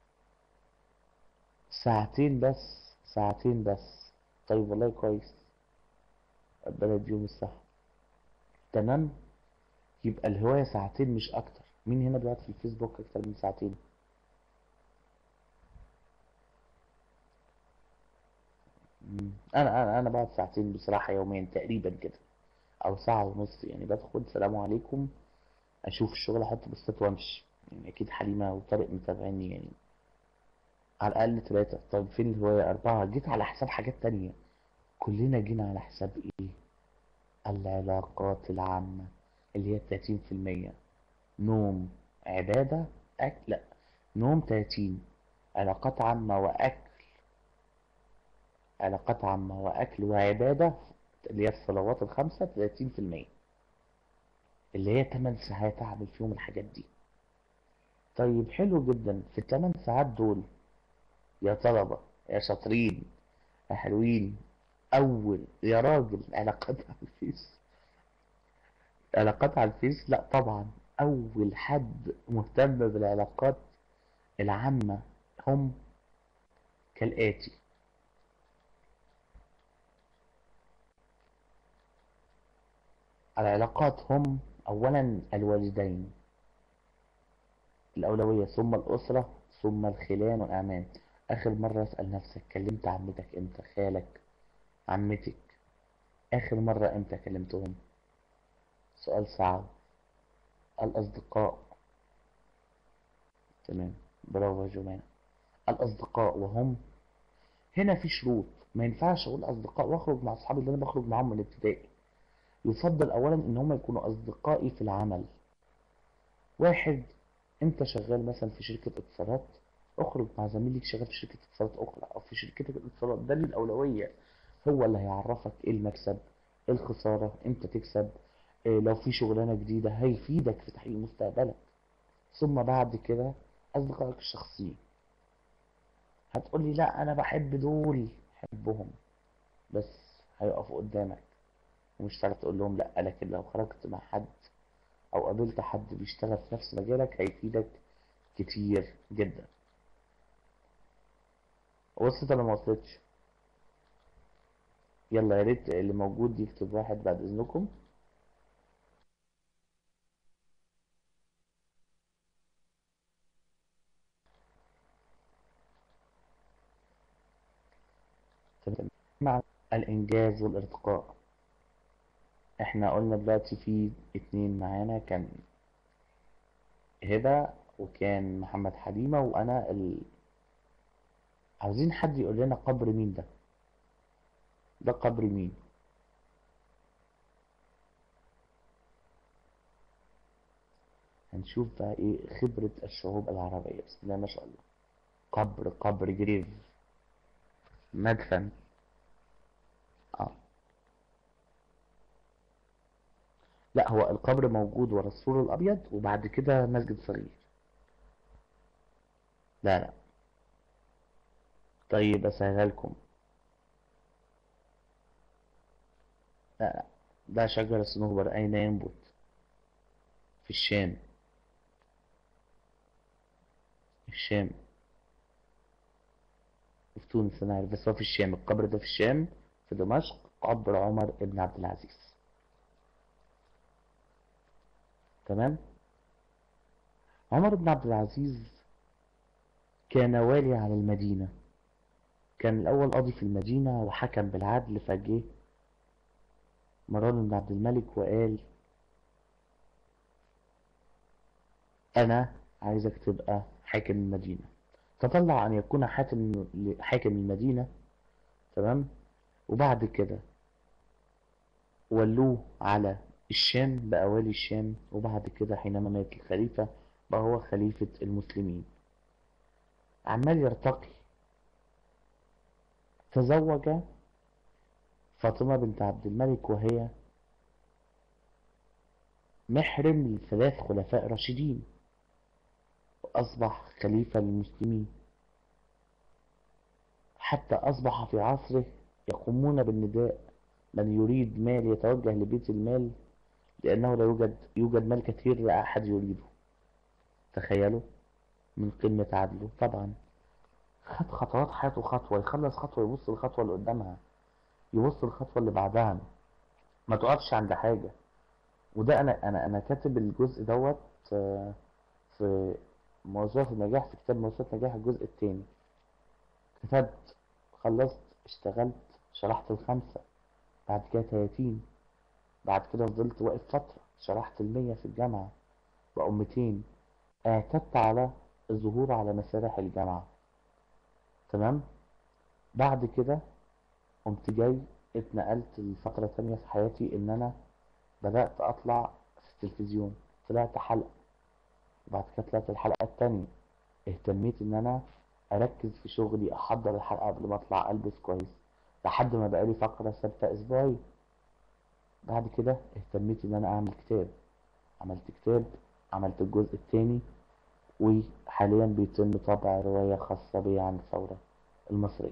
ساعتين بس، ساعتين بس. طيب والله كويس، بلد يوم الساعة. تمام. يبقى الهواية ساعتين مش اكتر. مين هنا بيقعد في الفيسبوك اكتر من ساعتين؟ مم. انا انا انا بقعد ساعتين بصراحة يوميا تقريبا كده، او ساعة ونص. يعني بدخل سلام عليكم، اشوف الشغل، احط بوستات وامشي. يعني اكيد حليمة وطارق متابعيني يعني. على الاقل ثلاثة. طب فين الهواية؟ اربعة. جيت على حساب حاجات تانية. كلنا جينا على حساب ايه؟ العلاقات العامة، اللي هي تلاتين في المية. نوم، عبادة، اكل. لا، نوم تلاتين، علاقات عامة واكل. علاقات عامة واكل وعبادة، اللي هي الصلوات الخمسة، تلاتين في المية. اللي هي تمن ساعات اعمل فيهم الحاجات دي. طيب حلو جدا. في الثمان ساعات دول يا طلبة، يا شاطرين، يا حلوين، اول يا راجل علاقات على الفيس. علاقات على الفيس، لا طبعا. اول حد مهتم بالعلاقات العامة هم كالآتي. العلاقات هم اولا الوالدين الاولوية، ثم الاسرة، ثم الخلان والاعمام. اخر مرة اسأل نفسك، كلمت عمتك امتى؟ خالك، عمتك، اخر مرة امتى كلمتهم؟ سؤال صعب. الاصدقاء. تمام، برافو يا جماعة. الاصدقاء وهم، هنا في شروط. ما ينفعش اقول اصدقاء واخرج مع اصحابي اللي انا بخرج معاهم من ابتدائي. يفضل اولا ان هم يكونوا اصدقائي في العمل. واحد، انت شغال مثلا في شركة اتصالات، اخرج مع زميلك شغال في شركة اتصالات اخرى او في شركتك الاتصالات. ده للاولوية. هو اللي هيعرفك ايه المكسب، ايه الخسارة، امتى تكسب. إيه لو في شغلانة جديدة هيفيدك في تحقيق مستقبلك. ثم بعد كده اصدقائك الشخصيين. هتقولي لا انا بحب دول، حبهم، بس هيقفوا قدامك ومش هتعرف تقول لهم لا. لكن لو خرجت مع حد او قابلت حد بيشتغل في نفس مجالك هيفيدك كتير جدا. وصلت ولا ما وصلتش؟ يلا يا ريت اللي موجود يكتب واحد بعد اذنكم. تمام. مع الانجاز والارتقاء، احنا قلنا دلوقتي في اتنين معانا، كان هبة وكان محمد حليمة وانا ال... عاوزين حد يقول لنا قبر مين ده؟ ده قبر مين؟ هنشوف بقى ايه خبرة الشعوب العربية. بسم الله ما شاء الله. قبر، قبر جريف، مدفن. اه، لا هو القبر موجود ورا السور الابيض وبعد كده مسجد صغير. لا لا. طيب اسهلها لكم. لا لا، ده شجر الصنوبر. اين ينبت؟ في الشام. في الشام. في تونس انا عارف، بس هو في الشام. القبر ده في الشام، في دمشق. قبر عمر بن عبد العزيز. تمام. عمر بن عبد العزيز كان والي على المدينة. كان الأول قاضي في المدينة وحكم بالعدل. فجه مروان بن عبد الملك وقال أنا عايزك تبقى حاكم المدينة. تطلع أن يكون حاكم حاكم المدينة. تمام. وبعد كده ولوه على الشام، بقى والي الشام. وبعد كده حينما مات الخليفة بقى هو خليفة المسلمين. عمال يرتقي. تزوج فاطمة بنت عبد الملك وهي محرم للثلاث خلفاء راشدين، وأصبح خليفة للمسلمين، حتى أصبح في عصره يقومون بالنداء: من يريد مال يتوجه لبيت المال، لأنه لا يوجد يوجد مال كثير لا أحد يريده. تخيلوا من قمة عدله. طبعا خد خطوات حياته، خطوة يخلص خطوة يبص الخطوة اللي قدامها، يبص الخطوة اللي بعدها، ما تقفش عند حاجة. وده أنا أنا أنا كاتب الجزء دوت آه، في موضوع النجاح، في كتاب موضوع النجاح الجزء الثاني. كتبت، خلصت، اشتغلت، شرحت الخمسة، بعد كده تلاتين، بعد كده فضلت واقف فترة، شرحت المية في الجامعة، بقوا ميتين. اعتدت على الظهور على مسارح الجامعة. تمام. بعد كده قمت جاي اتنقلت لفترة تانية في حياتي، ان انا بدأت اطلع في التلفزيون. طلعت حلقة، وبعد كده طلعت الحلقة التانية. اهتميت ان انا اركز في شغلي، احضر الحلقة قبل ما اطلع، البس كويس، لحد ما بقالي فقرة ثابتة اسبوعي. بعد كده اهتميت ان انا اعمل كتاب، عملت كتاب، عملت الجزء الثاني، وحاليا بيتم طبع رواية خاصة بي عن الثورة المصرية.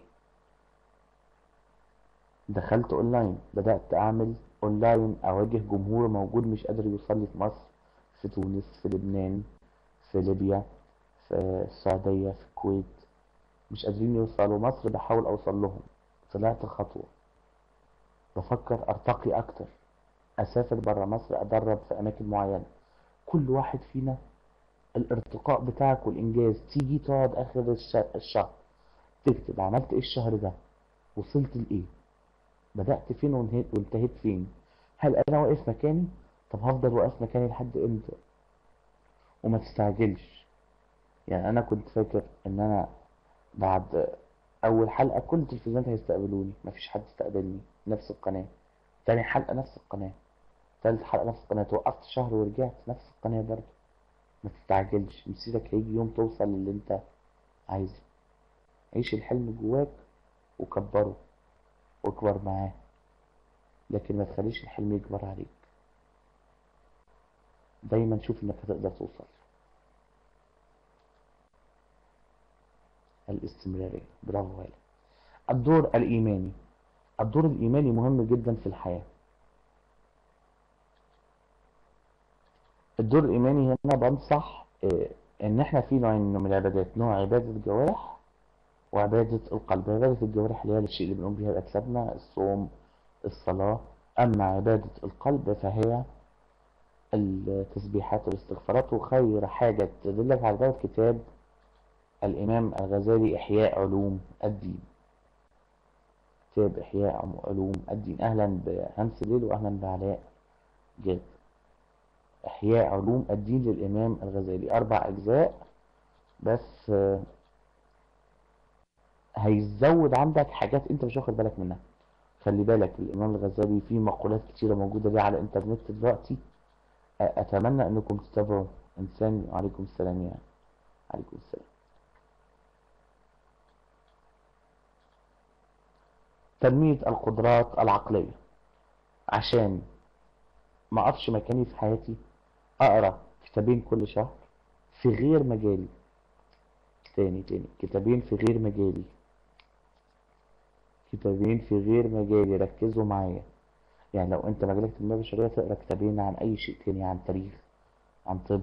دخلت اونلاين، بدأت اعمل اونلاين، اواجه جمهور موجود مش قادر يوصل لي في مصر، في تونس، في لبنان، في ليبيا، في السعودية، في الكويت، مش قادرين يوصلوا مصر، بحاول اوصل لهم. طلعت خطوة، بفكر ارتقي اكتر، اسافر برا مصر، ادرب في اماكن معينة. كل واحد فينا الارتقاء بتاعك والانجاز، تيجي تقعد اخر الش- الشهر تكتب عملت ايه الشهر ده، وصلت لايه، بدأت فين وانهيت وانتهيت فين، هل انا واقف مكاني؟ طب هفضل واقف مكاني لحد امتى؟ وما تستعجلش. يعني انا كنت فاكر ان انا بعد اول حلقة كل التلفزيونات هيستقبلوني، مفيش حد استقبلني. نفس القناة. تاني حلقة نفس القناة. تالت حلقة نفس القناة. وقفت شهر ورجعت نفس القناة برضه. ما تستعجلش، مسيرك هيجي يوم توصل للي انت عايزه. عيش الحلم جواك وكبره واكبر معاه، لكن ما تخليش الحلم يكبر عليك. دايما شوف انك هتقدر توصل. الاستمرارية. برافو عليك. الدور الإيماني. الدور الإيماني مهم جدا في الحياة. الدور الإيماني هنا بنصح آه، إن إحنا في نوعين من العبادات: نوع عبادة الجوارح وعبادة القلب. عبادة الجوارح اللي هي الشيء اللي بنقوم بيها بأجسادنا، الصوم، الصلاة. أما عبادة القلب فهي التسبيحات والاستغفارات. وخير حاجة تدلك على ذلك كتاب الإمام الغزالي، إحياء علوم الدين. كتاب إحياء علوم الدين. أهلا بهمس ليل وأهلا بعلاء جاد. إحياء علوم الدين للإمام الغزالي، أربع أجزاء بس. آه، هيزود عندك حاجات أنت مش واخد بالك منها. خلي بالك الإمام الغزالي فيه مقولات كتيرة موجودة ليه على الإنترنت دلوقتي. آه، أتمنى أنكم تتابعوا. إنسان. عليكم السلام يعني. عليكم السلام. تنمية القدرات العقلية. عشان ما أقفش مكاني في حياتي، أقرأ كتابين كل شهر في غير مجالي. تاني تاني كتابين في غير مجالي. كتابين في غير مجالي، ركزوا معايا. يعني لو انت مجالك تنمية بشرية، تقرا كتابين عن اي شيء تاني، عن تاريخ، عن طب.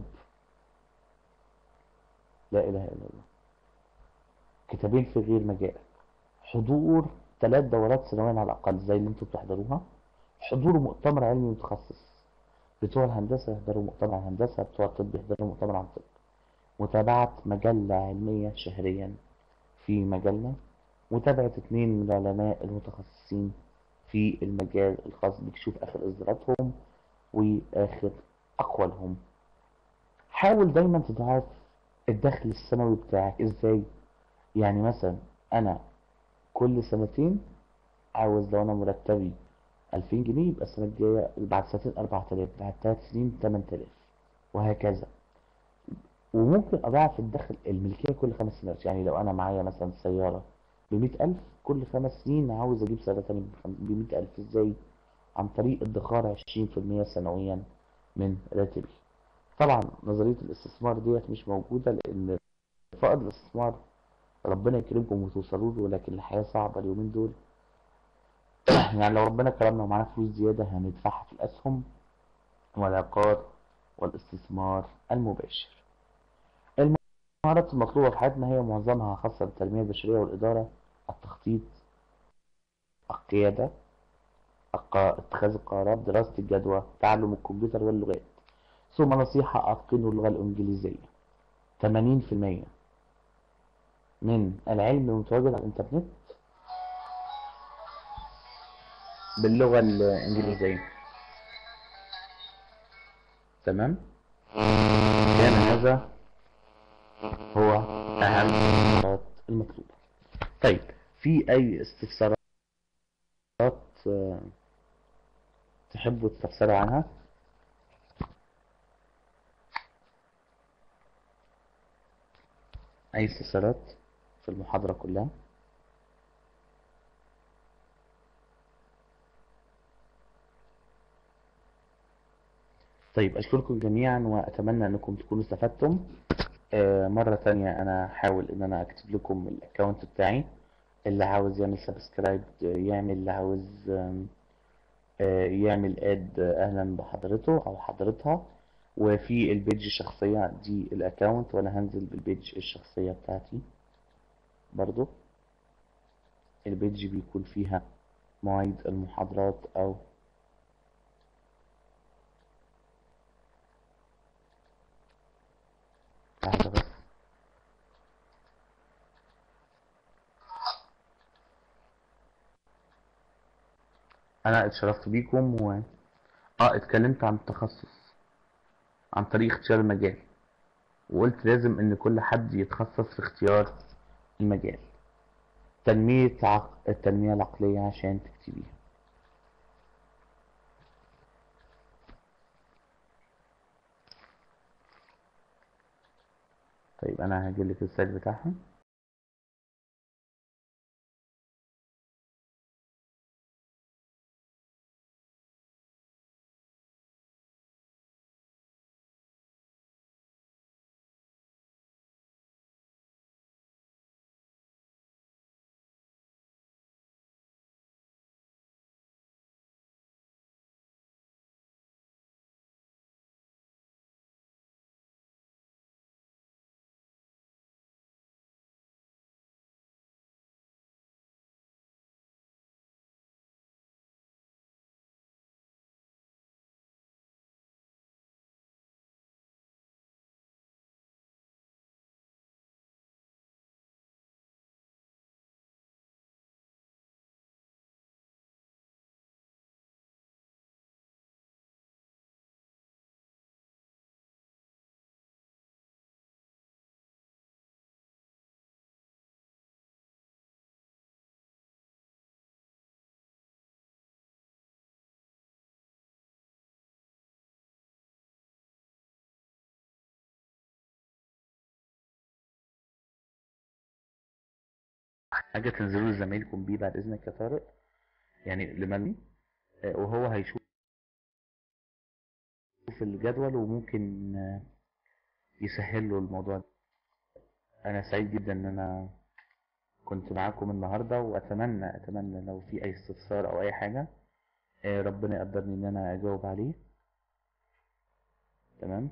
لا اله الا الله. كتابين في غير مجالك. حضور ثلاث دورات سنويا على الاقل زي اللي انتوا بتحضروها. حضور مؤتمر علمي متخصص. بتوع الهندسة يحضروا مؤتمر عن هندسة، بتوع الطب يحضروا مؤتمر عن طب. متابعة مجلة علمية شهريا في مجلة. متابعة اتنين من العلماء المتخصصين في المجال الخاص بك، شوف آخر إصداراتهم وآخر أقوالهم. حاول دايما تضاعف الدخل السنوي بتاعك. إزاي؟ يعني مثلا أنا كل سنتين عاوز، لو أنا مرتبي ألفين جنيه، يبقى السنة الجاية بعد سنتين أربعة آلاف، بعد ثلاث سنين تمن تلاف، وهكذا. وممكن أضاعف الدخل الملكية كل خمس سنوات. يعني لو أنا معايا مثلا سيارة بمية ألف، كل خمس سنين عاوز أجيب سيارة تانية بمية ألف. إزاي؟ عن طريق ادخار عشرين في المية سنويا من راتبي. طبعا نظرية الاستثمار ديت مش موجودة، لأن فائض الاستثمار ربنا يكرمكم وتوصلوا له، لكن الحياة صعبة اليومين دول. يعني لو ربنا كرمنا ومعانا فلوس زيادة هندفعها في الأسهم والعقار والاستثمار المباشر. المهارات المطلوبة في حياتنا هي معظمها خاصة بالتنمية البشرية والإدارة، التخطيط، القيادة، الق- اتخاذ القرارات، دراسة الجدوى، تعلم الكمبيوتر واللغات. ثم نصيحة: أتقنوا اللغة الإنجليزية. ثمانين في المية من العلم المتواجد على الإنترنت باللغة الإنجليزية. تمام. كان هذا هو أهم المهارات المطلوبة. طيب، في أي استفسارات آه، تحبوا تستفسروا عنها؟ أي استفسارات في المحاضرة كلها؟ طيب، أشكركم جميعا وأتمنى أنكم تكونوا استفدتم. آه، مرة تانية أنا هحاول إن أنا أكتب لكم الأكونت بتاعي، اللي عاوز يعمل سبسكرايب يعمل، اللي عاوز آم، آه، يعمل اد أهلا بحضرته أو حضرتها. وفي البيج الشخصية دي الأكونت، وأنا هنزل بالبيج الشخصية بتاعتي برضو. البيج بيكون فيها مواعيد المحاضرات، أو لحظة بس. أنا اتشرفت بيكم و اه اتكلمت عن التخصص عن طريق اختيار المجال، وقلت لازم ان كل حد يتخصص في اختيار المجال. تنمية عق... التنمية العقلية عشان تكتبيها. طيب، انا هجيلك السلايد بتاعها. حاجة تنزلوا لزمايلكم بيه بعد اذنك يا طارق، يعني لمن آه، وهو هيشوف الجدول وممكن آه، يسهل له الموضوع ده. انا سعيد جدا ان انا كنت معاكم النهاردة، واتمنى اتمنى لو في اي استفسار او اي حاجة آه، ربنا يقدرني ان انا اجاوب عليه. تمام.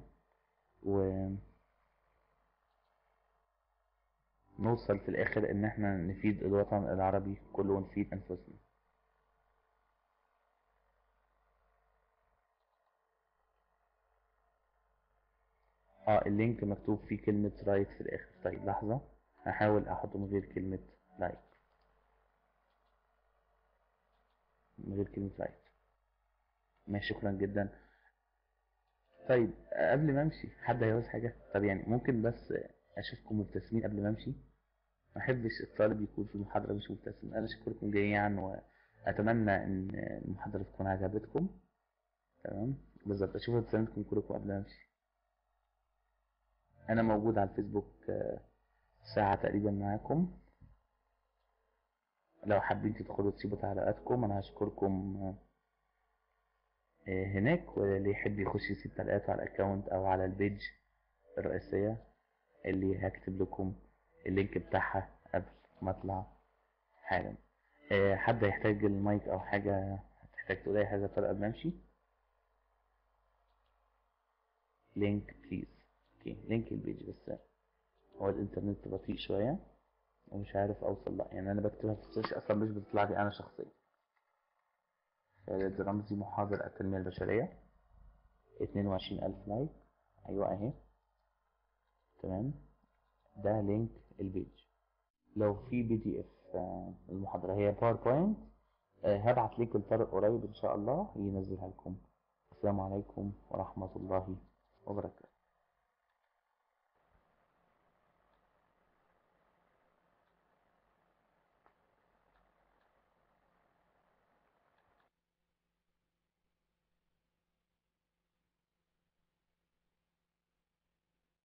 ونوصل في الاخر ان احنا نفيد الوطن العربي كله ونفيد انفسنا. اه، اللينك مكتوب فيه كلمة رايت في الاخر. طيب لحظة، هحاول احطه من غير كلمة لايك، من غير كلمة رايت. ماشي، شكرا جدا. طيب، آه، قبل ما امشي حد هيعوز حاجة؟ طب يعني ممكن بس اشوفكم مبتسمين قبل ما امشي. ما احبش الطالب يكون في المحاضرة مش مبتسم. انا اشكركم جميعا واتمنى ان المحاضرة تكون عجبتكم. تمام. بالظبط، اشوف ابتسامتكم كلكم قبل ما امشي. انا موجود على الفيسبوك آه، ساعة تقريبا معاكم. لو حابين تدخلوا تسيبوا تعليقاتكم، انا هشكركم آه، هناك، واللي يحب يخش يسيب تعليقات على الاكونت او على البيج الرئيسية اللي هكتب لكم اللينك بتاعها قبل ما اطلع حالا. آه، حد يحتاج المايك او حاجة، هتحتاج تقول اي حاجة طارق قبل ما امشي؟ لينك بليز. اوكي، لينك البيج، بس هو الانترنت بطيء شوية ومش عارف اوصل لها، يعني انا بكتبها في السيرش اصلا مش بتطلع لي انا شخصيا. خالد رمزي محاضر التنمية البشرية، اتنين وعشرين ألف لايك. ايوه اهي، تمام. ده لينك البيج. لو في بي دي اف المحاضرة هي باوربوينت، هبعت لينك لطارق قريب ان شاء الله ينزلها لكم. السلام عليكم ورحمة الله وبركاته.